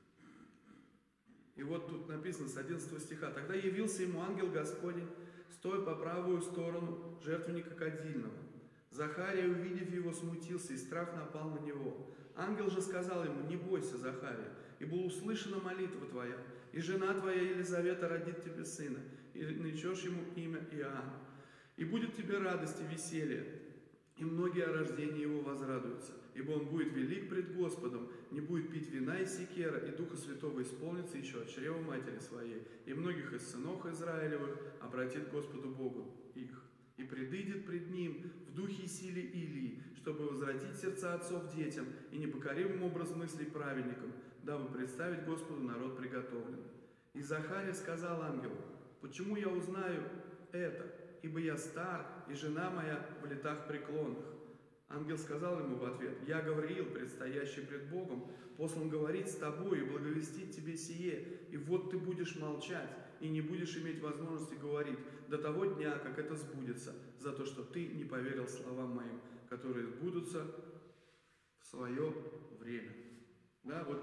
И вот тут написано с одиннадцатого стиха. «Тогда явился ему ангел Господень, стоя по правую сторону жертвенника кадильного. Захария, увидев его, смутился, и страх напал на него. Ангел же сказал ему: не бойся, Захария, ибо услышана молитва твоя, и жена твоя Елизавета родит тебе сына, и наречешь ему имя Иоанн. И будет тебе радость и веселье, и многие о рождении его возрадуются, ибо он будет велик пред Господом, не будет пить вина и секера, и Духа Святого исполнится еще от чрева матери своей, и многих из сынов Израилевых обратит Господу Богу их. И предыдет пред ним в духе и силе Илии, чтобы возвратить сердца отцов детям и непокоримым образ мыслей праведникам, дабы представить Господу народ приготовленный. И Захария сказал ангелу: почему я узнаю это? Ибо я стар, и жена моя в летах преклонных. Ангел сказал ему в ответ: я Гавриил, предстоящий пред Богом, послан говорить с тобой и благовестить тебе сие, и вот ты будешь молчать, и не будешь иметь возможности говорить до того дня, как это сбудется, за то, что ты не поверил словам моим, которые сбудутся в свое время. Да, вот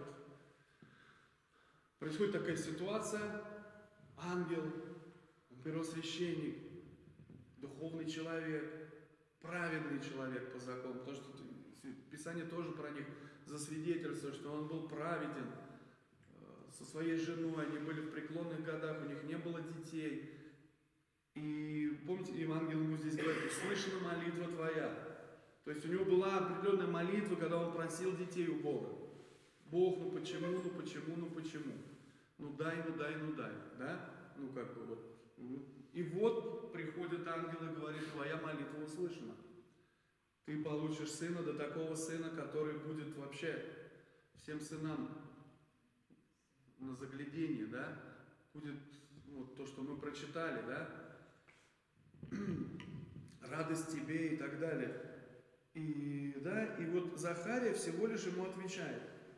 происходит такая ситуация, ангел, первосвященник, духовный человек, праведный человек по закону, потому что Писание тоже про них засвидетельствует, что он был праведен со своей женой, они были в преклонных годах, у них не было детей. И помните, ангел ему здесь говорит: услышана молитва твоя. То есть у него была определенная молитва, когда он просил детей у Бога. Бог, ну почему, ну почему, ну почему? Ну дай, ну дай, ну дай. Да? Ну как бы вот. И вот приходит ангел и говорит: твоя молитва услышана. Ты получишь сына, до такого сына, который будет вообще всем сынам на загляденье, да? Будет вот то, что мы прочитали, да? Радость тебе и так далее. И, да, и вот Захария всего лишь ему отвечает: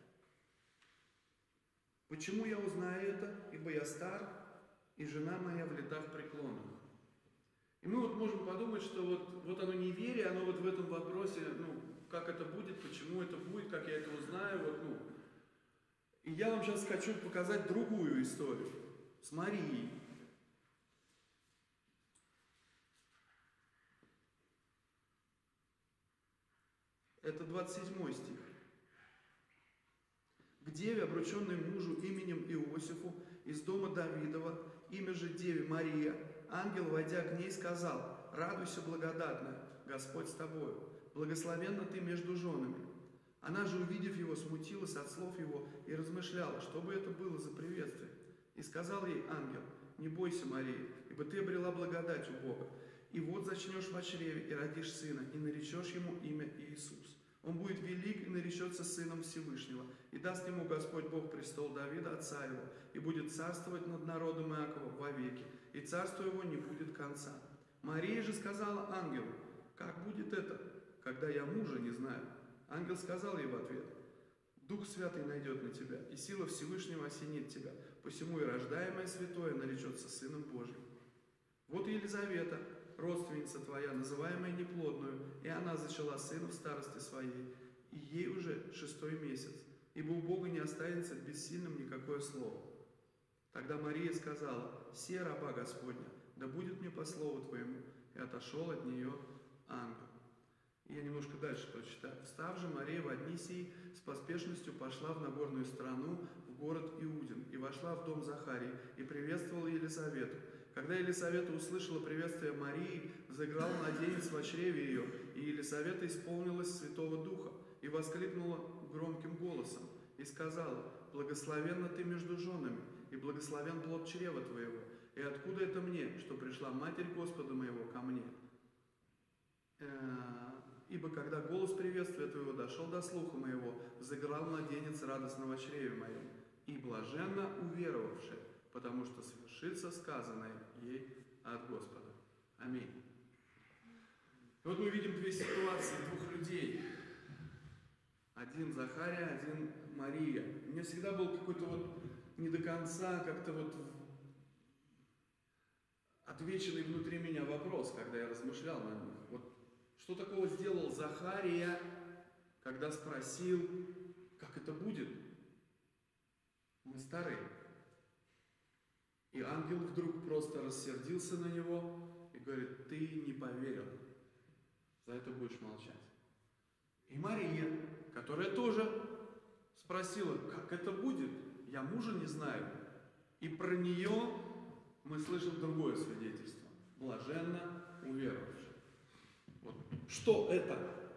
почему я узнаю это? Ибо я стар, и жена моя в летах преклонных. И мы вот можем подумать, что вот, вот оно неверие, оно вот в этом вопросе, ну, как это будет, почему это будет, как я это узнаю, вот, ну. И я вам сейчас хочу показать другую историю с Марией. Это двадцать седьмой стих. К деве, обрученной мужу именем Иосифу, из дома Давидова, имя же деве Мария, ангел, войдя к ней, сказал: радуйся, благодатная, Господь с тобою, благословенна ты между женами. Она же, увидев его, смутилась от слов его и размышляла, что бы это было за приветствие. И сказал ей ангел: не бойся, Мария, ибо ты обрела благодать у Бога. И вот зачнешь в чреве и родишь сына, и наречешь ему имя Иисус. Он будет велик и наречется сыном Всевышнего, и даст ему Господь Бог престол Давида, отца его, и будет царствовать над народом Иакова вовеки, и царство его не будет конца. Мария же сказала ангелу: как будет это, когда я мужа не знаю? Ангел сказал ей в ответ: Дух Святый найдет на тебя, и сила Всевышнего осенит тебя, посему и рождаемое святое наречется Сыном Божьим. Вот и Елизавета, родственница твоя, называемая неплодную, и она зачала сына в старости своей, и ей уже шестой месяц, ибо у Бога не останется бессильным никакое слово. Тогда Мария сказала: се раба Господня, да будет мне по слову твоему, и отошел от нее ангел. И я немножко дальше прочитаю. Встав же, Мария в одни сии с поспешностью пошла в Нагорную страну, в город Иудин, и вошла в дом Захарии, и приветствовала Елизавету. Когда Елизавета услышала приветствие Марии, взыграл младенец во чреве ее, и Елизавета исполнилась Святого Духа, и воскликнула громким голосом. и сказала: благословенна ты между женами, и благословен плод чрева твоего. И откуда это мне, что пришла Матерь Господа моего ко мне? Ибо когда голос приветствия твоего дошел до слуха моего, взыграл младенец радостно во чреве моем, и блаженно уверовавшая, потому что свершится сказанное ей от Господа. Аминь. И вот мы видим две ситуации двух людей. Один Захария, один Мария. У меня всегда был какой-то вот не до конца, как-то вот отвеченный внутри меня вопрос, когда я размышлял на них. Вот что такого сделал Захария, когда спросил, как это будет? Мы старые. И ангел вдруг просто рассердился на него и говорит: ты не поверил, за это будешь молчать. И Мария, которая тоже спросила, как это будет, я мужа не знаю. И про нее мы слышим другое свидетельство. Блаженно уверовавший. Вот. Что это?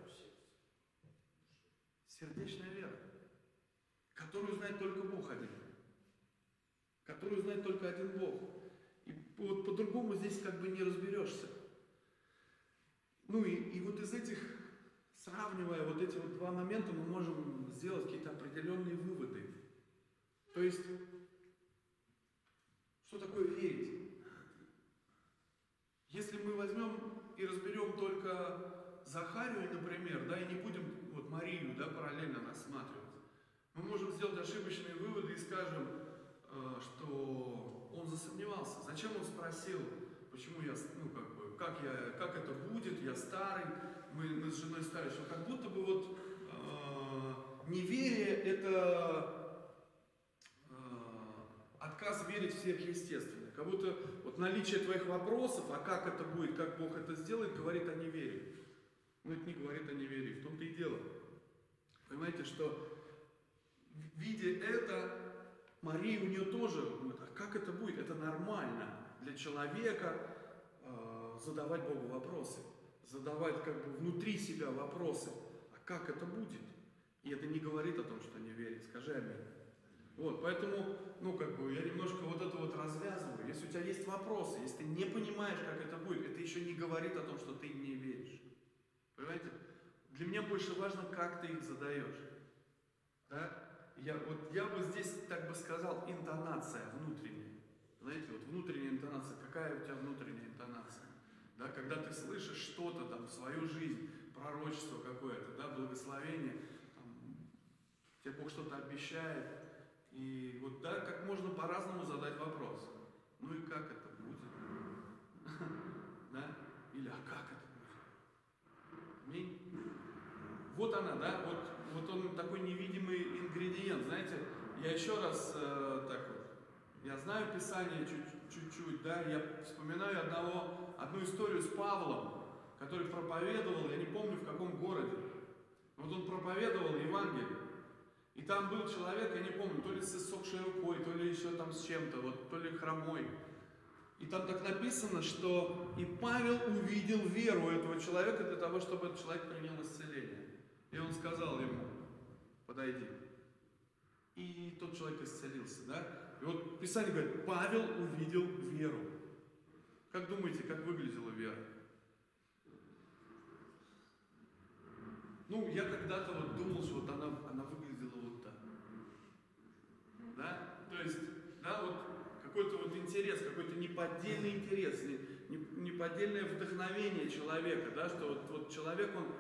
Сердечная вера, которую знает только Бог один. Которую знает только один Бог. И вот по-другому здесь как бы не разберешься. Ну и, и вот из этих, сравнивая вот эти вот два момента, мы можем сделать какие-то определенные выводы. То есть, что такое верить? Если мы возьмем и разберем только Захарию, например, да, и не будем вот Марию, да, параллельно рассматривать, мы можем сделать ошибочные выводы и скажем, что он засомневался. Зачем он спросил, почему я, ну как бы, как я, как это будет, я старый, мы, мы с женой старые, что как будто бы вот э, неверие это э, отказ верить в сверхъестественное. Как будто вот наличие твоих вопросов, а как это будет, как Бог это сделает, говорит о неверии. Но это не говорит о неверии, в том-то и дело. Понимаете, что видя это, Мария у нее тоже, а как это будет? Это нормально для человека э, задавать Богу вопросы, задавать как бы внутри себя вопросы. А как это будет? И это не говорит о том, что не верит. Скажи аминь. Вот, поэтому, ну как бы я немножко вот это вот развязываю. Если у тебя есть вопросы, если ты не понимаешь, как это будет, это еще не говорит о том, что ты не веришь. Понимаете? Для меня больше важно, как ты их задаешь. Да? Я, вот, я бы здесь, так бы сказал, интонация внутренняя. Знаете, вот внутренняя интонация. Какая у тебя внутренняя интонация? Да, когда ты слышишь что-то там в свою жизнь, пророчество какое-то, да, благословение, там, тебе Бог что-то обещает. И вот да, как можно по-разному задать вопрос. Ну и как это будет? Да? Или а как это будет? Аминь. Вот она, да, вот, вот он такой невидимый ингредиент, знаете, я еще раз э, так вот, я знаю Писание чуть-чуть, да, я вспоминаю одного, одну историю с Павлом, который проповедовал, я не помню в каком городе, вот он проповедовал Евангелие, и там был человек, я не помню, то ли с иссохшей рукой, то ли еще там с чем-то, вот, то ли хромой. И там так написано, что и Павел увидел веру этого человека для того, чтобы этот человек принял исцеление. И он сказал ему: подойди. И тот человек исцелился, да? И вот Писание говорит, Павел увидел веру. Как думаете, как выглядела вера? Ну, я когда-то вот думал, что вот она, она выглядела вот так. Да? То есть, да, вот какой-то вот интерес, какой-то неподдельный интерес, неподдельное вдохновение человека, да, что вот, вот человек, он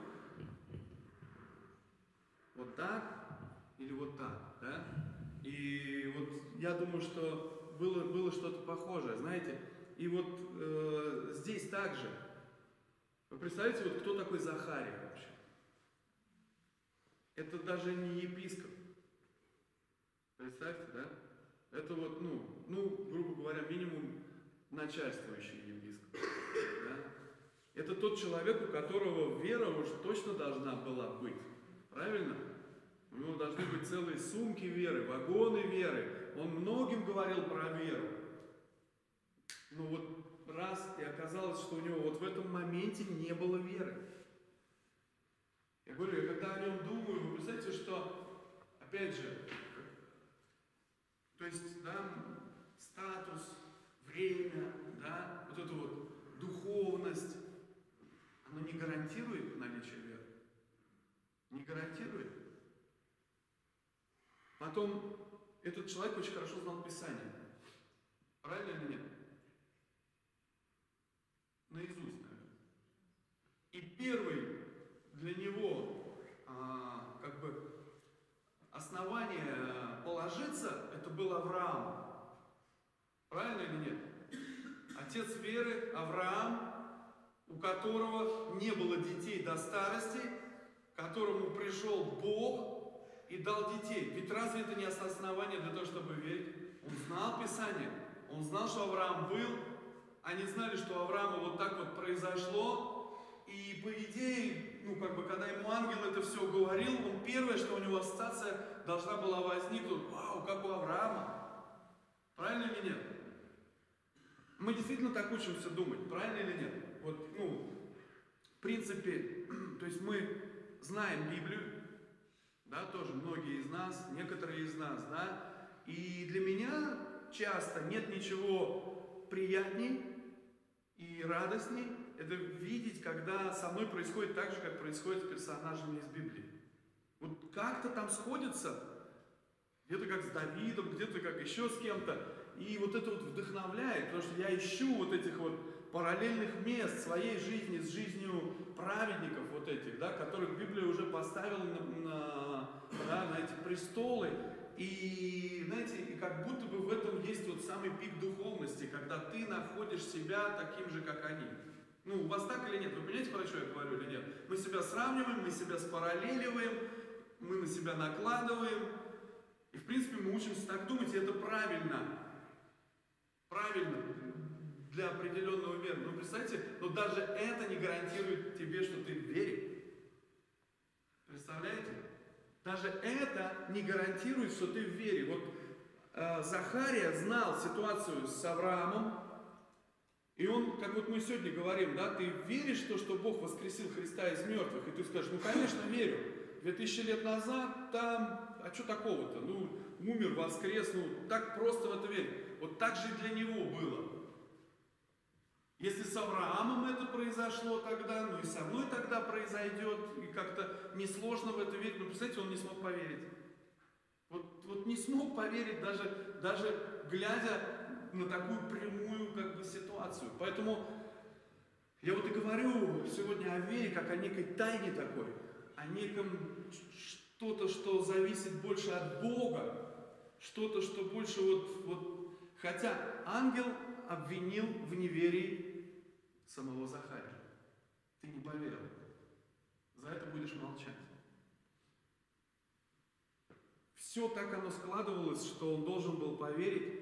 вот так или вот так, да? И вот я думаю, что было, было что-то похожее, знаете. И вот э, здесь также. Вы представляете, вот кто такой Захарий вообще? Это даже не епископ. Представьте, да? Это вот, ну, ну, грубо говоря, минимум начальствующий епископ. Да? Это тот человек, у которого вера уж точно должна была быть. Правильно? У него должны быть целые сумки веры, вагоны веры. Он многим говорил про веру. Но вот раз и оказалось, что у него вот в этом моменте не было веры. Я говорю, я когда о нем думаю, вы представляете, что опять же, то есть, да, статус, время, да, вот эту вот духовность, оно не гарантирует наличие веры. Не гарантирует. Потом, этот человек очень хорошо знал Писание. Правильно или нет? Наизусть, наверное. И первый для него, а, как бы, основание положиться, это был Авраам. Правильно или нет? Отец веры Авраам, у которого не было детей до старости, которому пришел Бог и дал детей. Ведь разве это не основание для того, чтобы верить? Он знал Писание, он знал, что Авраам был, они знали, что Аврааму вот так вот произошло, и по идее, ну как бы, когда ему ангел это все говорил, он первое, что у него ассоциация должна была возникнуть: вау, как у Авраама. Правильно или нет? Мы действительно так учимся думать, правильно или нет? Вот, ну, в принципе, то есть мы знаем Библию, да, тоже многие из нас, некоторые из нас, да, и для меня часто нет ничего приятней и радостней, это видеть, когда со мной происходит так же, как происходит с персонажами из Библии. Вот как-то там сходится, где-то как с Давидом, где-то как еще с кем-то, и вот это вот вдохновляет, потому что я ищу вот этих вот параллельных мест своей жизни с жизнью праведников вот этих, да, которых Библия уже поставила на, на, да, на эти престолы. И, знаете, и как будто бы в этом есть вот самый пик духовности, когда ты находишь себя таким же, как они. Ну, у вас так или нет? Вы понимаете, про что я говорю или нет? Мы себя сравниваем, мы себя спараллеливаем, мы на себя накладываем. И, в принципе, мы учимся так думать, и это правильно. Правильно. Для определенного веры. Но представьте, но даже это не гарантирует тебе, что ты в вере. Представляете? Даже это не гарантирует, что ты в вере. Вот э, Захария знал ситуацию с Авраамом, и он, как вот мы сегодня говорим, да, ты веришь в то, что Бог воскресил Христа из мертвых, и ты скажешь: ну, конечно, верю. Две тысячи лет назад там, а что такого-то? Ну, умер, воскрес, ну, так просто в это верить. Вот так же и для него было. Если с Авраамом это произошло тогда, ну и со мной тогда произойдет, и как-то несложно в это верить. Но, представляете, он не смог поверить. Вот, вот не смог поверить, даже, даже глядя на такую прямую как бы ситуацию. Поэтому я вот и говорю сегодня о вере, как о некой тайне такой, о неком что-то, что зависит больше от Бога, что-то, что больше вот, вот... Хотя ангел обвинил в неверии самого Захария. Ты не поверил. За это будешь молчать. Все так оно складывалось, что он должен был поверить.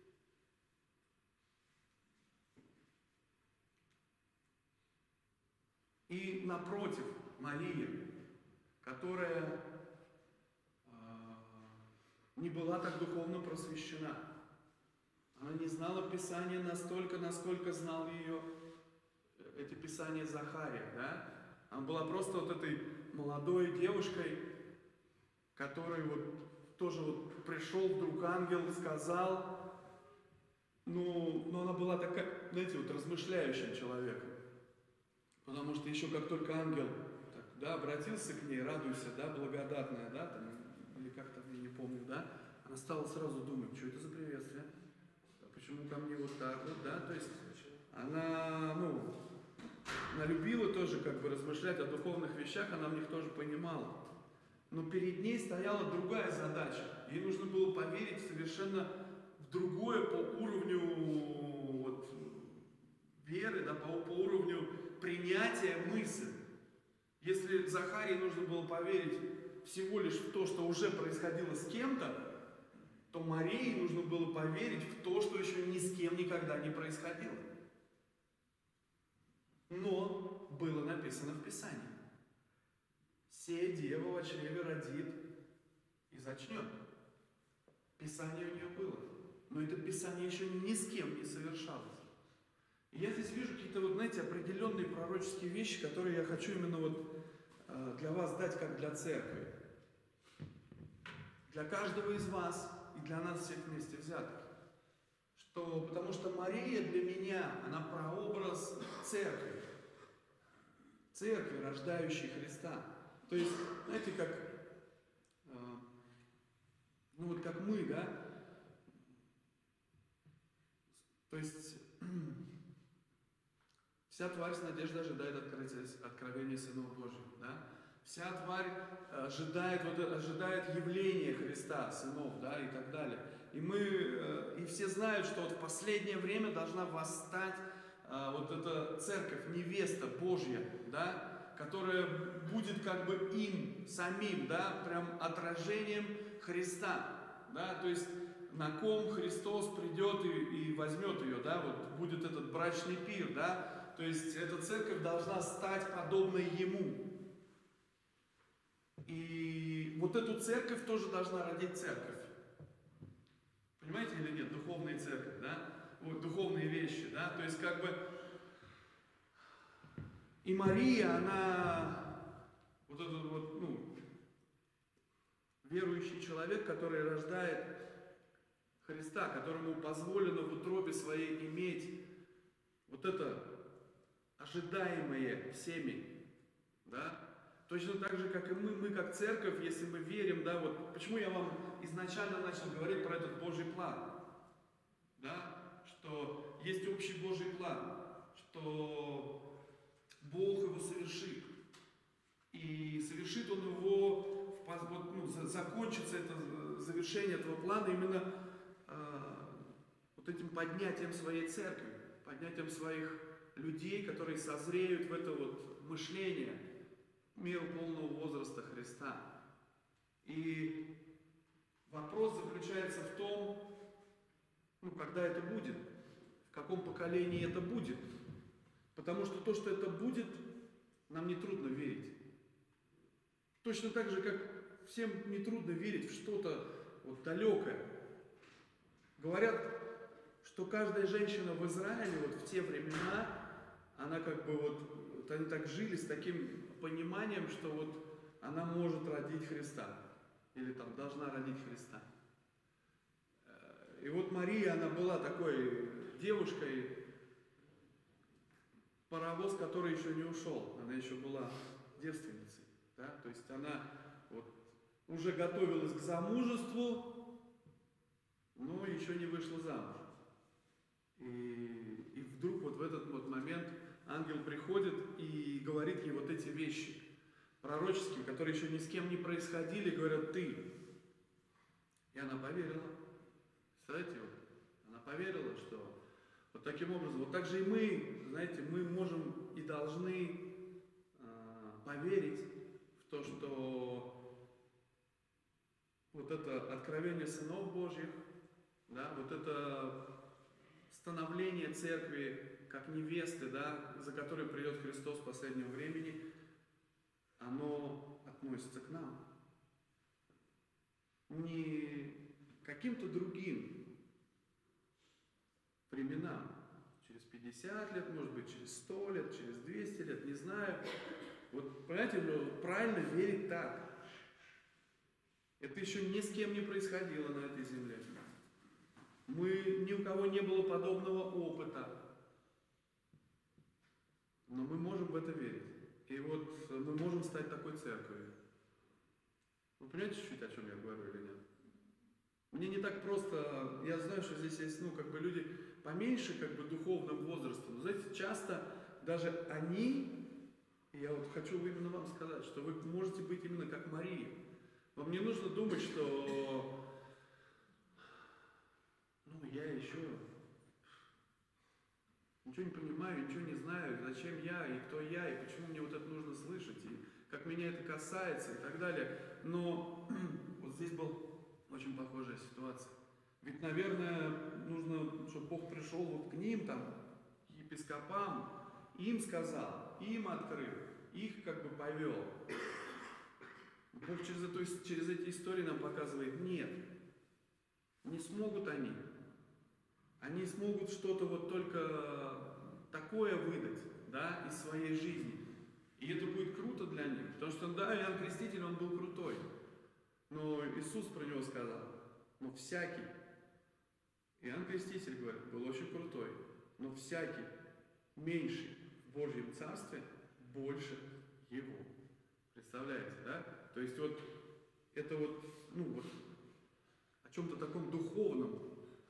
И напротив, Мария, которая э, не была так духовно просвещена, она не знала Писания настолько, насколько знал ее эти Писания Захария, да? Она была просто вот этой молодой девушкой, которой вот тоже вот пришел вдруг ангел, сказал, ну, но она была такая, знаете, вот размышляющим человеком. Потому что еще как только ангел, так, да, обратился к ней, радуйся, да, благодатная, да, там, или как-то, я не помню, да, она стала сразу думать, что это за приветствие, почему ко мне вот так вот, да, то есть она, ну, она любила тоже как бы размышлять о духовных вещах, она в них тоже понимала. Но перед ней стояла другая задача. Ей нужно было поверить совершенно в другое по уровню вот, веры, да, по, по уровню принятия мысли. Если Захарии нужно было поверить всего лишь в то, что уже происходило с кем-то, то Марии нужно было поверить в то, что еще ни с кем никогда не происходило. Но было написано в Писании: «Се дева во чреве родит и зачнет». Писание у нее было. Но это Писание еще ни с кем не совершалось. И я здесь вижу какие-то, вот, знаете, определенные пророческие вещи, которые я хочу именно вот для вас дать, как для церкви. для каждого из вас и для нас всех вместе взятых. Что, потому что Мария для меня, она прообраз церкви. Церкви, рождающей Христа. То есть, знаете, как, э, ну вот как мы, да? То есть, вся тварь с надеждой ожидает откровения сынов Божьих, да? Вся тварь ожидает, вот, ожидает явления Христа, сынов, да, и так далее. И мы, и все знают, что вот в последнее время должна восстать вот эта церковь, невеста Божья, да, которая будет как бы им самим, да, прям отражением Христа, да, то есть на ком Христос придет и, и возьмет ее, да, вот будет этот брачный пир, да, то есть эта церковь должна стать подобной Ему. И вот эту церковь тоже должна родить церковь. Понимаете или нет? Духовная церковь, да? Вот, духовные вещи, да? То есть как бы и Мария, она вот этот вот, ну, верующий человек, который рождает Христа, которому позволено в утробе своей иметь вот это ожидаемое всеми, да? Точно так же, как и мы, мы как церковь, если мы верим, да, вот почему я вам изначально начал говорить про этот Божий план, да, что есть общий Божий план, что Бог его совершит, и совершит он его, вот, ну, закончится это завершение этого плана именно э, вот этим поднятием своей церкви, поднятием своих людей, которые созреют в это вот мышление, меру полного возраста Христа. И вопрос заключается в том, ну, когда это будет, в каком поколении это будет. Потому что то, что это будет, нам нетрудно верить. Точно так же, как всем нетрудно верить в что-то вот далекое. Говорят, что каждая женщина в Израиле вот в те времена, она как бы вот, они так жили с таким пониманием, что вот она может родить Христа. Или там должна родить Христа. И вот Мария, она была такой девушкой, паровоз, который еще не ушел. Она еще была девственницей. Да? То есть она вот уже готовилась к замужеству, но еще не вышла замуж. И, и вдруг вот в этот вот момент ангел приходит и говорит ей вот эти вещи пророческие, которые еще ни с кем не происходили, говорят: ты. И она поверила. Представляете, вот, она поверила, что вот таким образом, вот так же и мы, знаете, мы можем и должны э, поверить в то, что вот это откровение сынов Божьих, да, вот это становление церкви как невесты, да, за которой придет Христос в последнем времени, оно относится к нам. Не каким-то другим временам. Через пятьдесят лет, может быть, через сто лет, через двести лет, не знаю. Вот, понимаете, правильно верить так. Это еще ни с кем не происходило на этой земле. Мы, ни у кого не было подобного опыта. Но мы можем в это верить. И вот мы можем стать такой церковью. Вы понимаете чуть-чуть, о чем я говорю или нет? Мне не так просто, я знаю, что здесь есть, ну, как бы люди поменьше, как бы, духовным возрастом. Но, знаете, часто даже они, и я вот хочу именно вам сказать, что вы можете быть именно как Мария. Вам не нужно думать, что, ну, я еще ничего не понимаю, ничего не знаю, зачем я, и кто я, и почему мне вот это нужно слышать, и как меня это касается, и так далее. Но вот здесь была очень похожая ситуация. Ведь, наверное, нужно, чтобы Бог пришел вот к ним, там, к епископам, им сказал, им открыл, их как бы повел. Бог через, эту, через эти истории нам показывает: нет, не смогут они. Они смогут что-то вот только такое выдать, да, из своей жизни. И это будет круто для них. Потому что, да, Иоанн Креститель, он был крутой. Но Иисус про него сказал, но всякий, Иоанн Креститель говорит, был очень крутой, но всякий меньший в Божьем Царстве больше его. Представляете, да? То есть вот это вот, ну вот, о чем-то таком духовном.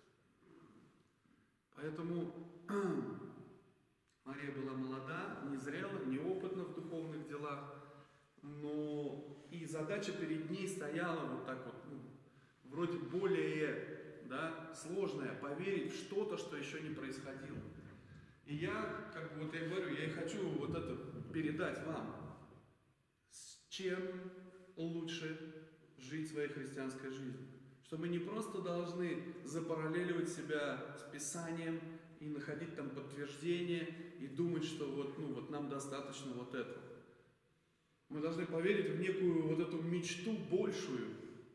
Поэтому Мария была молода, незрела, неопытна в духовных делах, но и задача перед ней стояла вот так вот, ну, вроде более, да, сложная, поверить в что-то, что еще не происходило. И я, как бы вот я говорю, я и хочу вот это передать вам. С чем лучше жить своей христианской жизнью? Что мы не просто должны запараллеливать себя с Писанием и находить там подтверждение и думать, что вот, ну, вот нам достаточно вот этого. Мы должны поверить в некую вот эту мечту большую,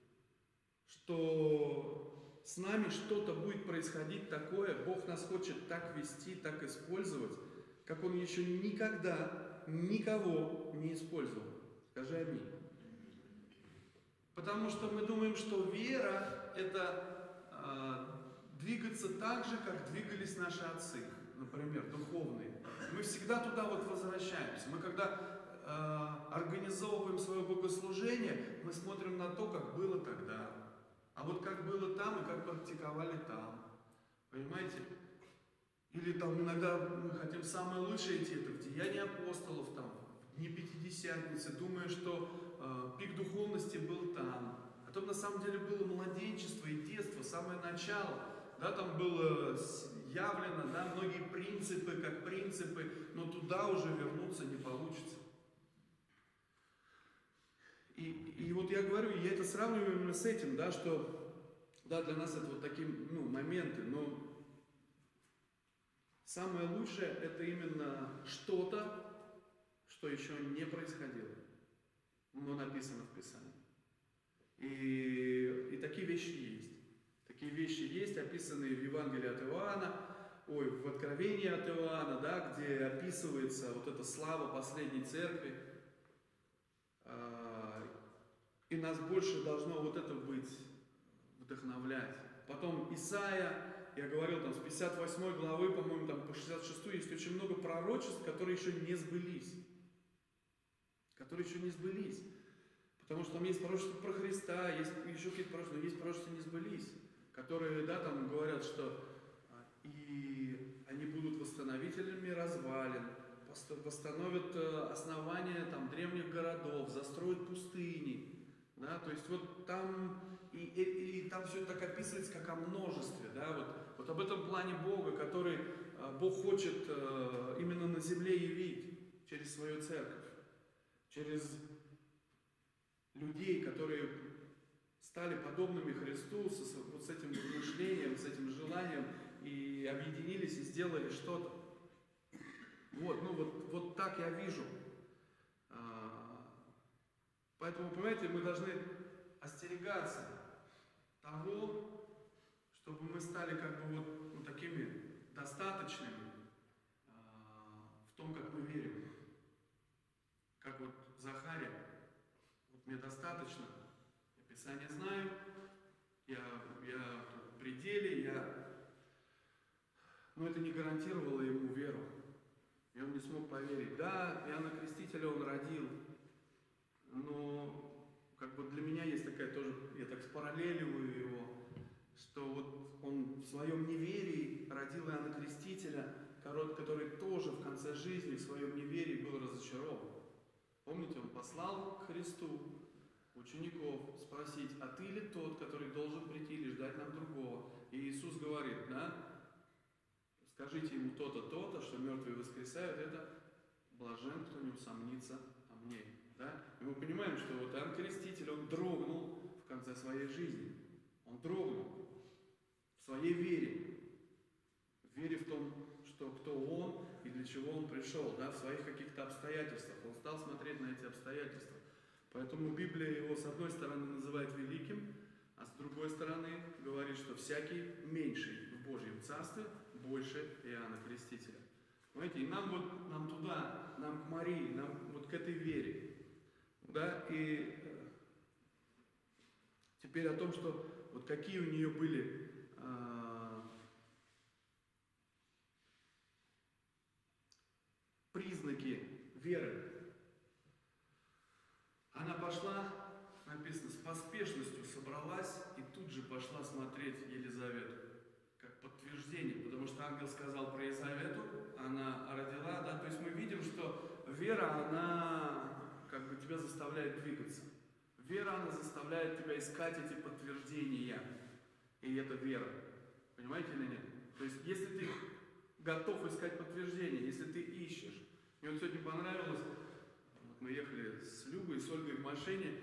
что с нами что-то будет происходить такое, Бог нас хочет так вести, так использовать, как Он еще никогда никого не использовал. Скажи аминь. Потому что мы думаем, что вера – это э, двигаться так же, как двигались наши отцы, например, духовные. Мы всегда туда вот возвращаемся. Мы когда э, организовываем свое богослужение, мы смотрим на то, как было тогда. А вот как было там и как практиковали там. Понимаете? Или там иногда мы хотим самое лучшее идти, это в Деяния апостолов, там, в дни Пятидесятницы, думая, что э, пик духовности был там. А то на самом деле было младенчество и детство, самое начало. Да, там было явлено, да, многие принципы, как принципы, но туда уже вернуться не получится. И, и вот я говорю, я это сравниваю именно с этим, да, что да, для нас это вот такие, ну, моменты, но самое лучшее это именно что-то, что еще не происходило, но написано в Писании. И, и такие вещи есть. Такие вещи есть, описанные в Евангелии от Иоанна, ой, в Откровении от Иоанна, да, где описывается вот эта слава последней церкви. И нас больше должно вот это быть, вдохновлять. Потом Исаия, я говорил, там с пятьдесят восьмой главы, по-моему, там по шестьдесят шестую есть очень много пророчеств, которые еще не сбылись. Которые еще не сбылись. Потому что там есть пророчества про Христа, есть еще какие-то пророчества, но есть пророчества не сбылись. Которые, да, там говорят, что и они будут восстановителями развалин, восстановят основания там древних городов, застроят пустыни. Да, то есть вот там, и, и, и там все это так описывается, как о множестве. Да, вот, вот об этом плане Бога, который э, Бог хочет э, именно на земле явить через свою церковь, через людей, которые стали подобными Христу, с, вот с этим мышлением, с этим желанием, и объединились и сделали что-то. Вот, ну вот, вот так я вижу. Поэтому, понимаете, мы должны остерегаться того, чтобы мы стали как бы вот, ну, такими достаточными э, в том, как мы верим. Как вот Захария. Вот мне достаточно, я Писание знаю, я, я в пределе, я... но это не гарантировало ему веру. И он не смог поверить. Да, Иоанна Крестителя он родил, но как бы для меня есть такая тоже, я так спараллеливаю его, что вот он в своем неверии родил Иоанна Крестителя, который тоже в конце жизни в своем неверии был разочарован. Помните, он послал к Христу учеников спросить, а ты ли тот, который должен прийти или ждать нам другого? И Иисус говорит, да, скажите ему то-то, то-то, что мертвые воскресают, это блажен, кто не усомнится о мне. Да? И мы понимаем, что вот Иоанн Креститель, он дрогнул в конце своей жизни. Он дрогнул в своей вере. В вере в том, что кто он и для чего он пришел, да, в своих каких-то обстоятельствах. Он стал смотреть на эти обстоятельства. Поэтому Библия его с одной стороны называет великим, а с другой стороны говорит, что всякий меньший в Божьем Царстве больше Иоанна Крестителя. Понимаете, и нам вот нам туда, нам к Марии, нам вот к этой вере. Да, и теперь о том, что вот какие у нее были а, признаки веры. Она пошла, написано, с поспешностью собралась и тут же пошла смотреть Елизавету, как подтверждение, потому что ангел сказал про Елизавету, она родила, да, то есть мы видим, что вера, она как бы тебя заставляет двигаться. Вера, она заставляет тебя искать эти подтверждения, и это вера, понимаете или нет? То есть если ты готов искать подтверждения, если ты ищешь, мне вот сегодня понравилось, мы ехали с Любой, с Ольгой в машине,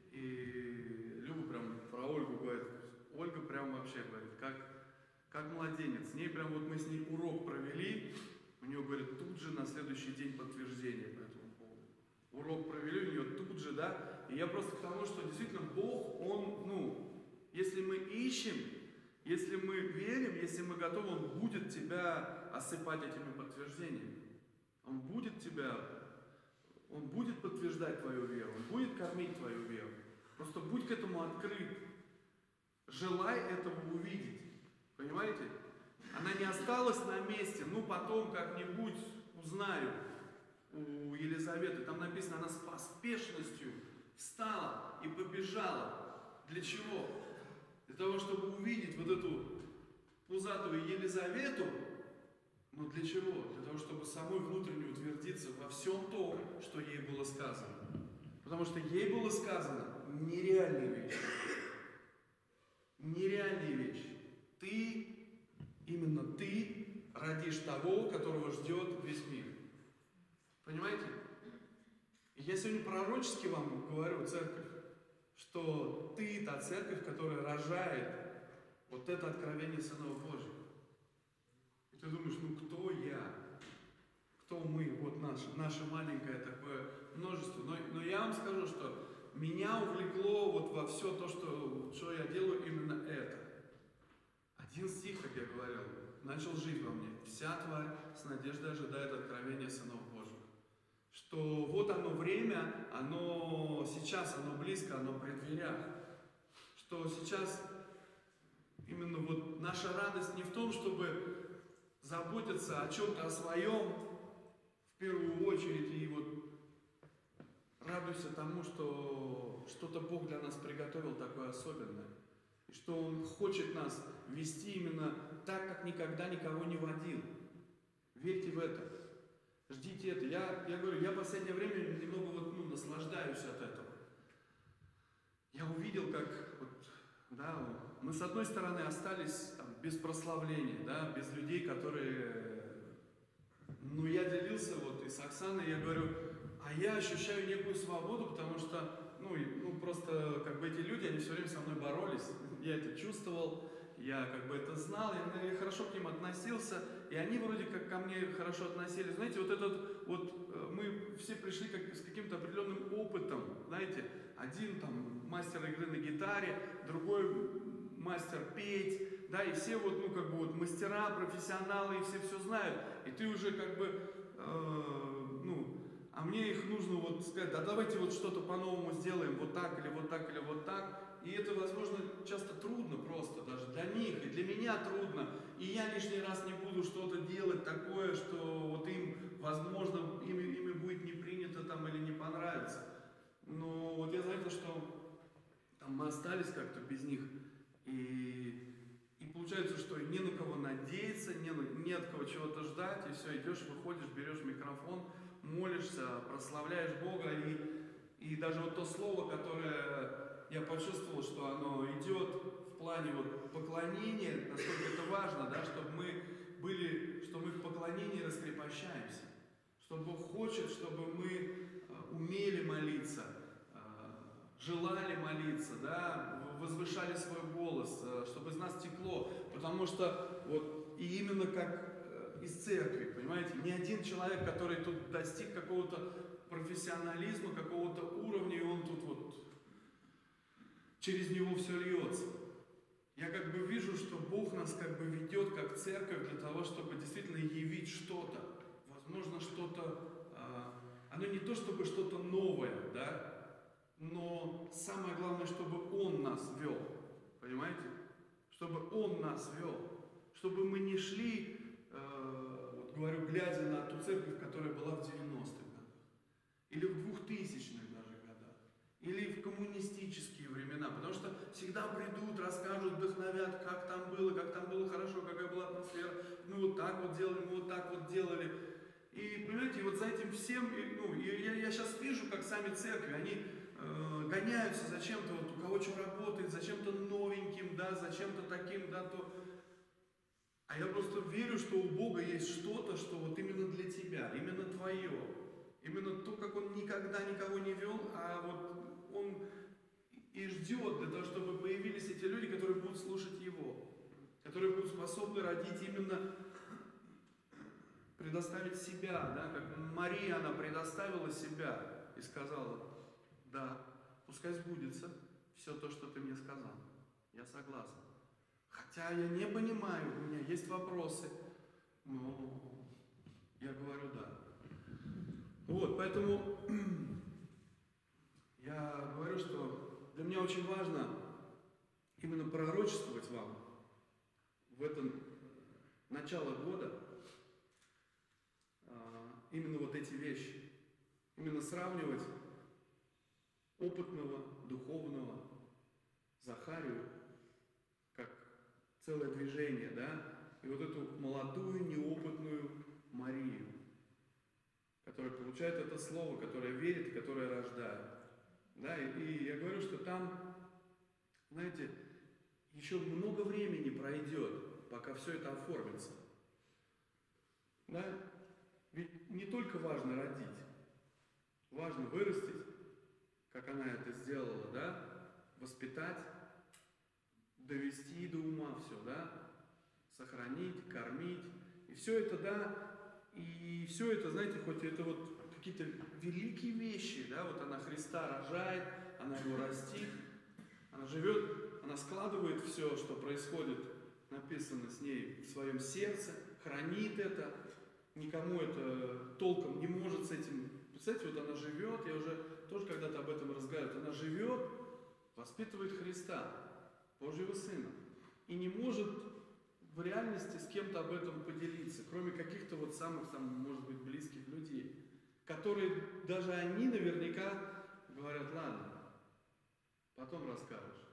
и Люба прям про Ольгу говорит, Ольга прям вообще говорит, как, как младенец. С ней прям вот мы с ней урок провели, у нее, говорит, тут же на следующий день подтверждение по этому поводу. Урок провели у нее тут же, да, и я просто к тому, что действительно Бог, Он, ну, если мы ищем, если мы верим, если мы готовы, Он будет тебя осыпать этими подтверждениями. Он будет тебя... Он будет подтверждать твою веру, Он будет кормить твою веру. Просто будь к этому открыт. Желай этого увидеть. Понимаете? Она не осталась на месте, ну потом как-нибудь узнаю у Елизаветы. Там написано, она с поспешностью встала и побежала. Для чего? Для того, чтобы увидеть вот эту пузатую Елизавету. Но для чего? Для того, чтобы самой внутренне утвердиться во всем том, что ей было сказано. Потому что ей было сказано нереальные вещи. Нереальные вещи. Ты, именно ты, родишь того, которого ждет весь мир. Понимаете? И я сегодня пророчески вам говорю, церковь, что ты та церковь, которая рожает вот это откровение Сынов Божьих. Ты думаешь, ну кто я? Кто мы? Вот наше, наше маленькое такое множество. Но, но я вам скажу, что меня увлекло вот во все то, что, что я делаю, именно это. Один стих, как я говорил, начал жить во мне. Вся тварь с надеждой ожидает откровения Сынов Божьих. Что вот оно время, оно сейчас, оно близко, оно при дверях. Что сейчас именно вот наша радость не в том, чтобы заботиться о чем-то, о своем, в первую очередь, и вот радуйся тому, что что-то Бог для нас приготовил такое особенное, и что Он хочет нас вести именно так, как никогда никого не водил. Верьте в это, ждите это. Я, я говорю, я в последнее время немного вот, ну, наслаждаюсь от этого. Я увидел, как вот, да, мы с одной стороны остались там, без прославления, да, без людей, которые... Ну, я делился вот и с Оксаной, я говорю, а я ощущаю некую свободу, потому что, ну, и, ну, просто как бы эти люди, они все время со мной боролись, я это чувствовал, я как бы это знал, я, я хорошо к ним относился, и они вроде как ко мне хорошо относились. Знаете, вот этот, вот мы все пришли как, с каким-то определенным опытом, знаете, один там мастер игры на гитаре, другой мастер петь, да, и все вот, ну, как бы вот мастера, профессионалы, и все все знают, и ты уже как бы, э, ну, а мне их нужно вот сказать, да давайте вот что-то по-новому сделаем, вот так, или вот так, или вот так, и это, возможно, часто трудно просто даже для них, и для меня трудно, и я лишний раз не буду что-то делать такое, что вот им, возможно, им, ими будет не принято там или не понравится, но вот я заметил, что там мы остались как-то без них. И, и получается, что не на кого надеяться, не, на, не от кого чего-то ждать, и все, идешь, выходишь, берешь микрофон, молишься, прославляешь Бога, и, и даже вот то слово, которое я почувствовал, что оно идет в плане вот поклонения, насколько это важно, да, чтобы мы были, что мы в поклонении раскрепощаемся, что Бог хочет, чтобы мы умели молиться, желали молиться, да, возвышали свой голос, чтобы из нас текло, потому что вот и именно как из церкви, понимаете, ни один человек, который тут достиг какого-то профессионализма, какого-то уровня, и он тут вот через него все льется. Я как бы вижу, что Бог нас как бы ведет как церковь для того, чтобы действительно явить что-то, возможно, что-то, оно не то чтобы что-то новое, да, но самое главное, чтобы Он нас вел. Понимаете? Чтобы Он нас вел. Чтобы мы не шли, э, вот говорю, глядя на ту церковь, которая была в девяностых годах, или в двухтысячных даже годах, или в коммунистические времена, потому что всегда придут, расскажут, вдохновят, как там было, как там было хорошо, какая была атмосфера, мы вот так вот делали, мы вот так вот делали. И, понимаете, вот за этим всем, ну, я, я сейчас вижу, как сами церкви, они э, гоняются за чем-то, вот у кого что работает, за чем-то новеньким, да, за чем-то таким, да, то... А я просто верю, что у Бога есть что-то, что вот именно для тебя, именно твое. Именно то, как Он никогда никого не вел, а вот Он и ждет для того, чтобы появились эти люди, которые будут слушать Его, которые будут способны родить именно, предоставить себя, да, как Мария, она предоставила себя и сказала, да, пускай сбудется все то, что ты мне сказал, я согласна. Хотя я не понимаю, у меня есть вопросы, но я говорю да. Вот, поэтому я говорю, что для меня очень важно именно пророчествовать вам в это начало года именно вот эти вещи. Именно сравнивать опытного, духовного Захарию, как целое движение, да, и вот эту молодую, неопытную Марию, которая получает это слово, которая верит и которая рождает. Да, и, и я говорю, что там, знаете, еще много времени пройдет, пока все это оформится. Да? Ведь не только важно родить, важно вырастить, как она это сделала, да, воспитать, довести до ума все, да, сохранить, кормить. И все это, да, и все это, знаете, хоть это вот какие-то великие вещи, да, вот она Христа рожает, она его растит, она живет, она складывает все, что происходит, написано с ней в своем сердце, хранит это, никому это толком не может с этим. Представляете, вот она живет, я уже тоже когда-то об этом разговаривал, она живет, воспитывает Христа, Божьего Сына, и не может в реальности с кем-то об этом поделиться, кроме каких-то вот самых, там, может быть, близких людей, которые даже они наверняка говорят, ладно, потом расскажешь.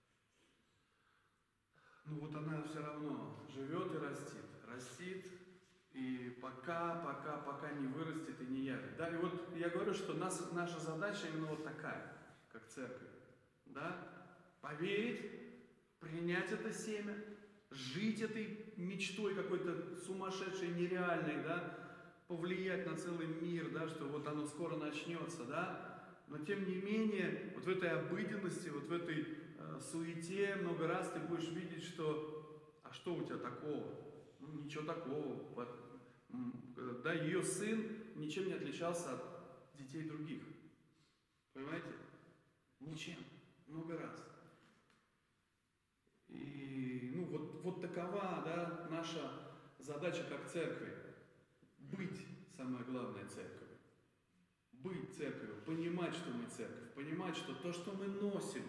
Ну вот она все равно живет и растит, растит, и пока, пока, пока не вырастет и не явит. Да, и вот я говорю, что нас, наша задача именно вот такая, как церковь, да, поверить, принять это семя, жить этой мечтой какой-то сумасшедшей, нереальной, да, повлиять на целый мир, да, что вот оно скоро начнется, да, но тем не менее, вот в этой обыденности, вот в этой э, суете много раз ты будешь видеть, что, а что у тебя такого? Ну, ничего такого. Да, ее сын ничем не отличался от детей других. Понимаете? Ничем. Много раз. И ну, вот, вот такова, да, наша задача как церкви. Быть, самое главное, церковью. Быть церковью, понимать, что мы церковь, понимать, что то, что мы носим,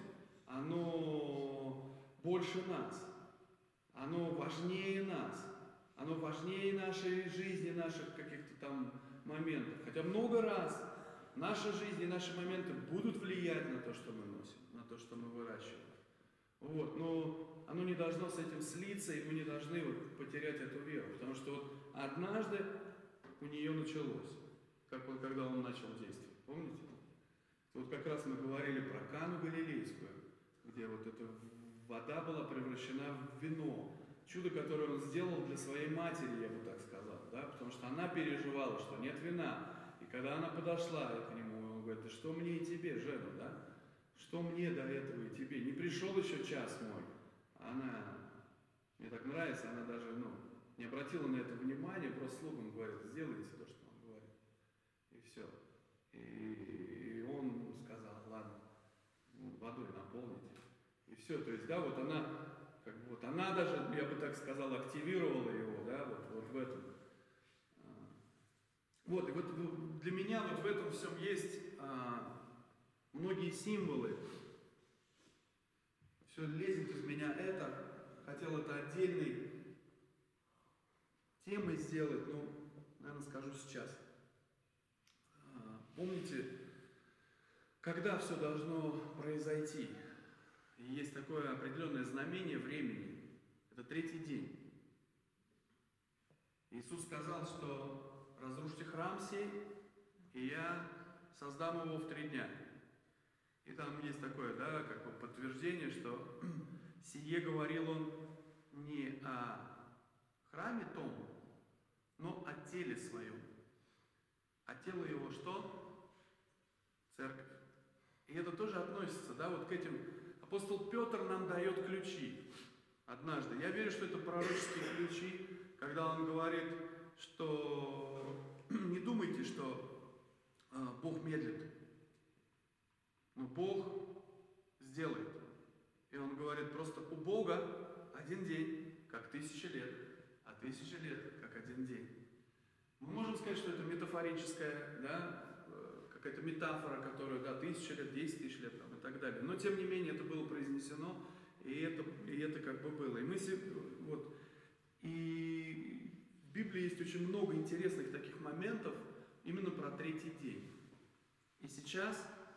оно больше нас, оно важнее нас, оно важнее нашей жизни, наших каких-то там моментов. Хотя много раз наша жизнь и наши моменты будут влиять на то, что мы носим, на то, что мы выращиваем. Вот, но оно не должно с этим слиться, и мы не должны вот потерять эту веру, потому что вот однажды у нее началось, как вот когда он начал действовать, помните? Вот как раз мы говорили про Кану Галилейскую, где вот эта вода была превращена в вино. Чудо, которое он сделал для своей матери, я бы так сказал, да, потому что она переживала, что нет вина. И когда она подошла к нему, он говорит, да что мне и тебе, Жена, да? Что мне до этого и тебе? Не пришел еще час мой. Она, мне так нравится, она даже, ну, не обратила на это внимания, просто слугам говорит, сделайте то, что он говорит. И все. И он сказал, ладно, водой наполните. И все, то есть, да, вот она, как бы вот она даже, я бы так сказал, активировала его, да, вот, вот в этом. Вот, и вот для меня вот в этом всем есть а, многие символы. Все лезет из меня это, хотел это отдельной темой сделать, но, наверное, скажу сейчас. Помните, когда все должно произойти? Есть такое определенное знамение времени. Это третий день. Иисус сказал, что разрушьте храм сей, и я создам его в три дня. И там есть такое, да, как бы подтверждение, что сие говорил он не о храме том, но о теле своем. А тело его что? Церковь. И это тоже относится, да, вот к этим. Апостол Петр нам дает ключи однажды. Я верю, что это пророческие ключи, когда он говорит, что не думайте, что э, Бог медлит, но Бог сделает. И он говорит, просто у Бога один день, как тысяча лет, а тысяча лет, как один день. Мы можем сказать, что это метафорическая, да, какая-то метафора, которая, да, тысяча лет, десять тысяч лет там, и так далее. Но, тем не менее, это было произнесено, и это, и это как бы было. И, мы, вот, и в Библии есть очень много интересных таких моментов именно про третий день. И сейчас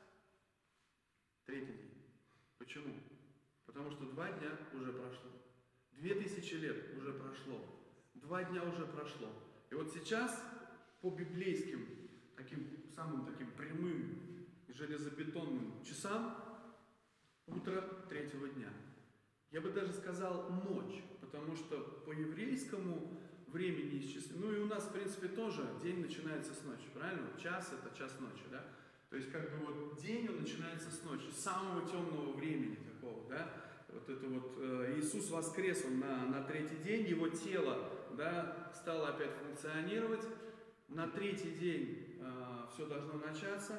третий день. Почему? Потому что два дня уже прошло. Две тысячи лет уже прошло. Два дня уже прошло. И вот сейчас по библейским, таким самым таким прямым и железобетонным часам утро третьего дня. Я бы даже сказал ночь, потому что по еврейскому времени исчисления, ну и у нас в принципе тоже день начинается с ночи, правильно? Час это час ночи, да? То есть как бы вот день он начинается с ночи, с самого темного времени такого, да? Вот это вот э, Иисус воскрес, он на, на третий день, его тело, да, стало опять функционировать. На третий день э, все должно начаться.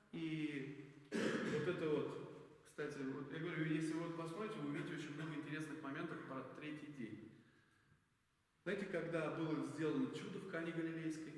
И вот это вот, кстати, вот я говорю, если вы вот посмотрите, вы увидите очень много интересных моментов про третий день. Знаете, когда было сделано чудо в Кане Галилейской?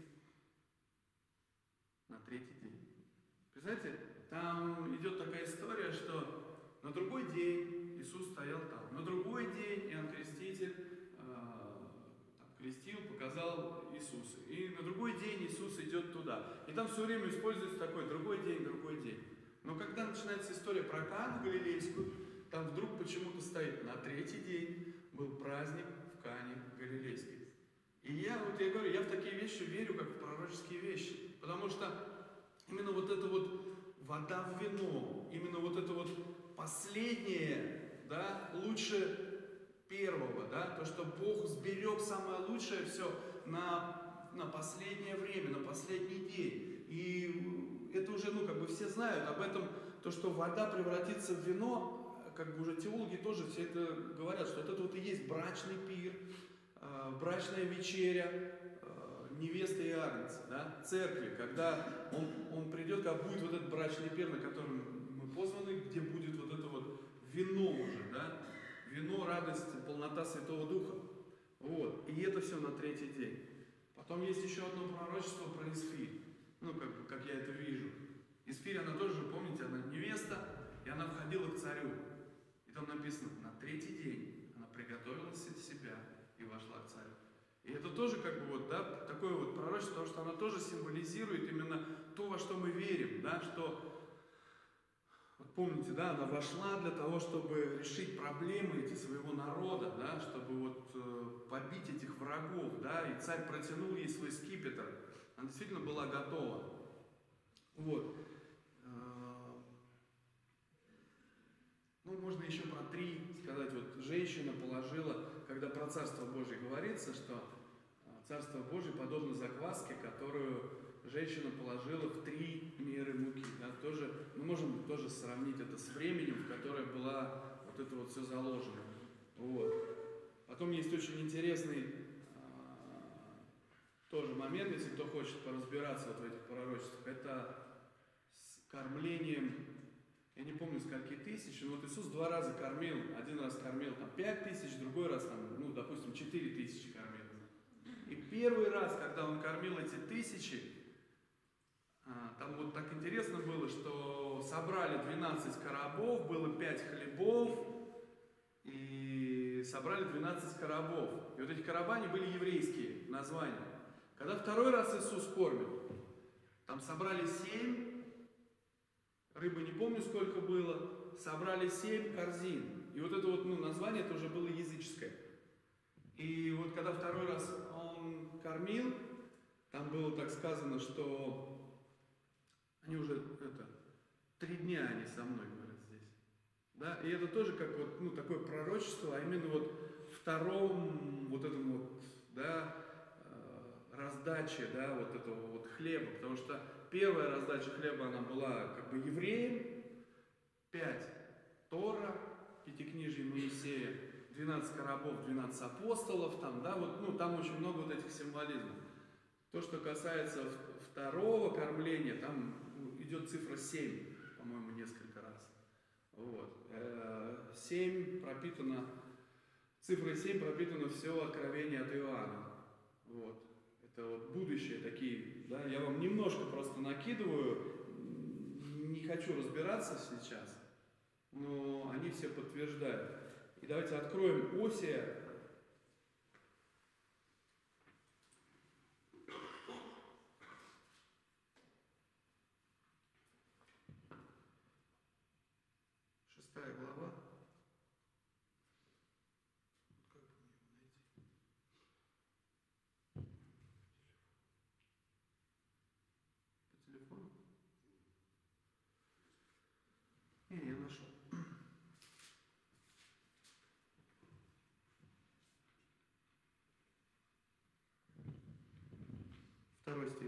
На третий день. Представляете, там идет такая история, что на другой день Иисус стоял там. На другой день Иоанн Креститель э, крестил, показал Иисуса. И на другой день Иисус идет туда. И там все время используется такой другой день, другой день. Но когда начинается история про Кану Галилейскую, там вдруг почему-то стоит на третий день был праздник в Кане Галилейской. И я, вот я говорю, я в такие вещи верю, как в пророческие вещи. Потому что именно вот эта вот вода в вино, именно вот это вот последнее, да, лучше первого, да, то, что Бог сберег самое лучшее все на, на последнее время, на последний день. И это уже, ну, как бы все знают об этом, то, что вода превратится в вино, как бы уже теологи тоже все это говорят, что вот это вот и есть брачный пир, брачная вечеря невесты и агнца, да, церкви, когда он, он придет, когда будет вот этот брачный пир, на котором мы позваны, где будет вот это вот вино уже, да, вино, радость, полнота Святого Духа. Вот. И это все на третий день. Потом есть еще одно пророчество про Исфирь. Ну, как, бы, как я это вижу. Исфирь, она тоже, помните, она невеста, и она входила к царю. И там написано, на третий день она приготовила себя и вошла к царю. И это тоже как бы вот, да, такое вот пророчество, потому что оно тоже символизирует именно то, во что мы верим, да, что, вот помните, да, она вошла для того, чтобы решить проблемы эти своего народа, да, чтобы вот э, побить этих врагов, да, и царь протянул ей свой скипетр, она действительно была готова. Вот. Ну, можно еще про три сказать. Вот женщина положила, когда про Царство Божие говорится, что Царство Божие подобно закваске, которую женщина положила в три меры муки. Да, тоже, мы можем тоже сравнить это с временем, в которое было вот это вот все заложено. Вот. Потом есть очень интересный а, тоже момент, если кто хочет поразбираться вот в этих пророчествах, это с кормлением. Я не помню, скольки тысяч, но вот Иисус два раза кормил. Один раз кормил там пять тысяч, другой раз там, ну, допустим, четыре тысячи кормил. И первый раз, когда он кормил эти тысячи, там вот так интересно было, что собрали двенадцать коробов, было пять хлебов, и собрали двенадцать коробов. И вот эти короба, они были еврейские названия. Когда второй раз Иисус кормит, там собрали семь, рыбы не помню сколько было, собрали семь корзин. И вот это вот ну, название, это уже было языческое. И вот когда второй раз он кормил, там было так сказано, что они уже, это, три дня они со мной, говорят здесь. Да? И это тоже как вот, ну, такое пророчество, а именно вот втором вот этом вот, да, раздаче, да, вот этого вот хлеба. Потому что первая раздача хлеба, она была как бы евреям, пять Тора, пятикнижие Моисея, двенадцать коробов, двенадцать апостолов, там, да, вот, ну, там очень много вот этих символизмов. То, что касается второго кормления, там идет цифра семь, по-моему, несколько раз. Вот. семь пропитано, цифрой семь пропитано все откровение от Иоанна. Вот. Это вот будущее такие, да, я вам немножко просто накидываю, не хочу разбираться сейчас, но они все подтверждают. И давайте откроем Осия. Шестая глава. Как бы мне его найти? По телефону? Не, я нашел. Второй стих.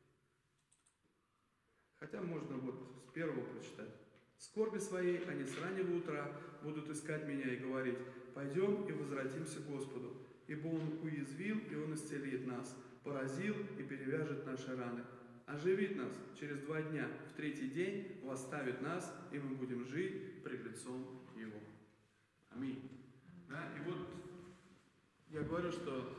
Хотя можно вот с первого прочитать. «В скорби своей они с раннего утра будут искать меня и говорить: пойдем и возвратимся к Господу, ибо Он уязвил, и Он исцелит нас, поразил и перевяжет наши раны, оживит нас через два дня, в третий день восставит нас, и мы будем жить пред лицом Его». Аминь. Да? И вот я говорю, что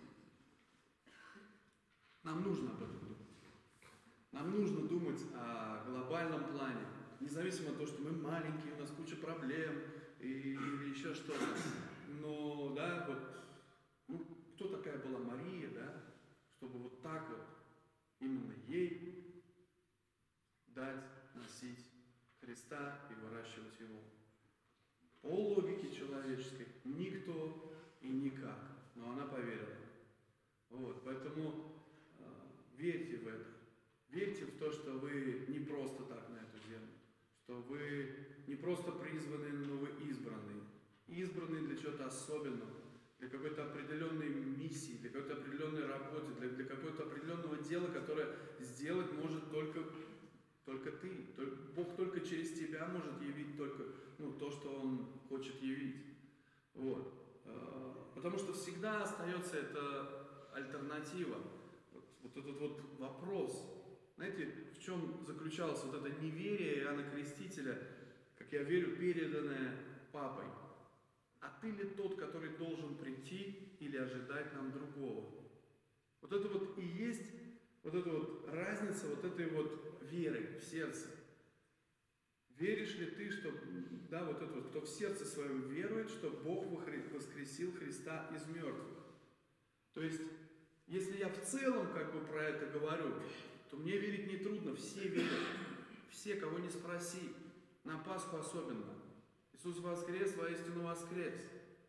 нам нужно об этом думать. Нам нужно думать о глобальном плане. Независимо от того, что мы маленькие, у нас куча проблем и, или еще что-то. Но, да, вот, ну, кто такая была Мария, да, чтобы вот так вот именно ей дать, носить Христа и выращивать Его. По логике человеческой никто и никак. Но она поверила. Вот, поэтому э, верьте в это. Верьте в то, что вы не просто так на эту землю. Что вы не просто призваны, но вы избранные. Избранные для чего-то особенного, для какой-то определенной миссии, для какой-то определенной работы, для, для какого-то определенного дела, которое сделать может только, только ты. Только, Бог только через тебя может явить только ну, то, что Он хочет явить. Вот. Потому что всегда остается эта альтернатива. Вот, вот этот вот вопрос. Знаете, в чем заключалось вот это неверие Иоанна Крестителя, как я верю, переданное Папой? А ты ли тот, который должен прийти или ожидать нам другого? Вот это вот и есть вот эта вот разница вот этой вот веры в сердце. Веришь ли ты, что, да, вот это вот, кто в сердце своем верует, что Бог воскресил Христа из мертвых? То есть, если я в целом как бы про это говорю, то мне верить нетрудно, все верят, все, кого не спроси, на Пасху особенно. Иисус воскрес, воистину воскрес.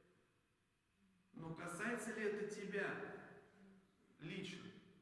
Но касается ли это тебя лично?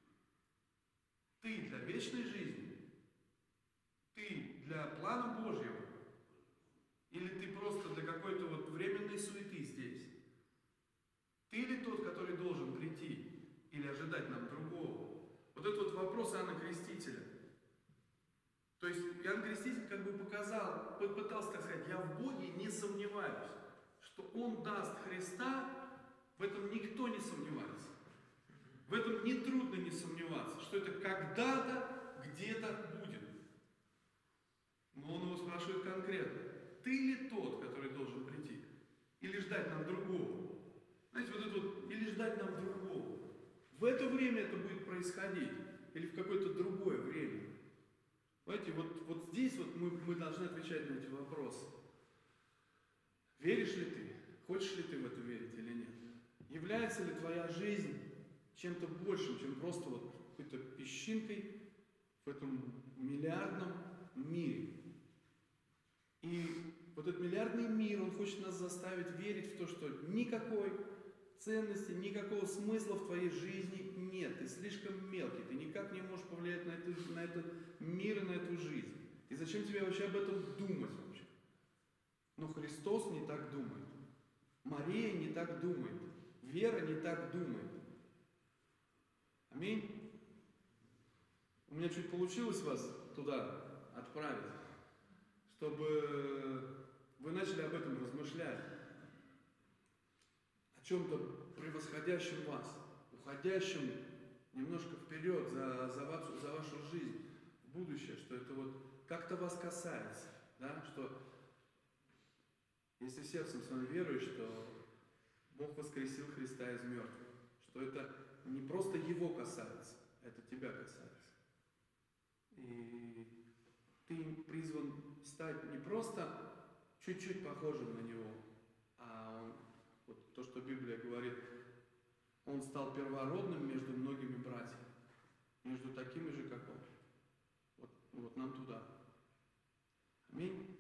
Ты для вечной жизни? Ты для плана Божьего? Или ты просто для какой-то вот временной суеты здесь? Ты ли тот, который должен прийти или ожидать нам другого? Вот это вот вопрос Иоанна Крестителя. То есть Иоанн Креститель как бы показал, попытался, так сказать, я в Боге не сомневаюсь, что Он даст Христа, в этом никто не сомневается. В этом нетрудно не сомневаться, что это когда-то, где-то будет. Но он его спрашивает конкретно. Ты ли тот, который должен прийти? Или ждать нам другого? Знаете, вот это вот, или ждать нам другого. В это время это будет происходить. Или в какое-то другое время. Знаете, вот, вот здесь вот мы, мы должны отвечать на эти вопросы. Веришь ли ты? Хочешь ли ты в это верить или нет? Является ли твоя жизнь чем-то большим, чем просто вот какой-то песчинкой в этом миллиардном мире? И вот этот миллиардный мир, он хочет нас заставить верить в то, что никакой ценности, никакого смысла в твоей жизни нет. Ты слишком мелкий, ты никак не можешь повлиять на, эту, на этот мир и на эту жизнь. И зачем тебе вообще об этом думать вообще? Но Христос не так думает. Мария не так думает. Вера не так думает. Аминь. У меня чуть получилось вас туда отправить, чтобы вы начали об этом размышлять. О чем-то превосходящем вас, уходящем немножко вперед за, за, вашу, за вашу жизнь, в будущее, что это вот как-то вас касается, да, что если сердцем своим веруешь, что Бог воскресил Христа из мертвых, что это не просто Его касается, это тебя касается. И ты призван стать не просто чуть-чуть похожим на Него, а он, вот то, что Библия говорит, Он стал первородным между многими братьями, между такими же, как Он. Вот, вот нам туда. Аминь.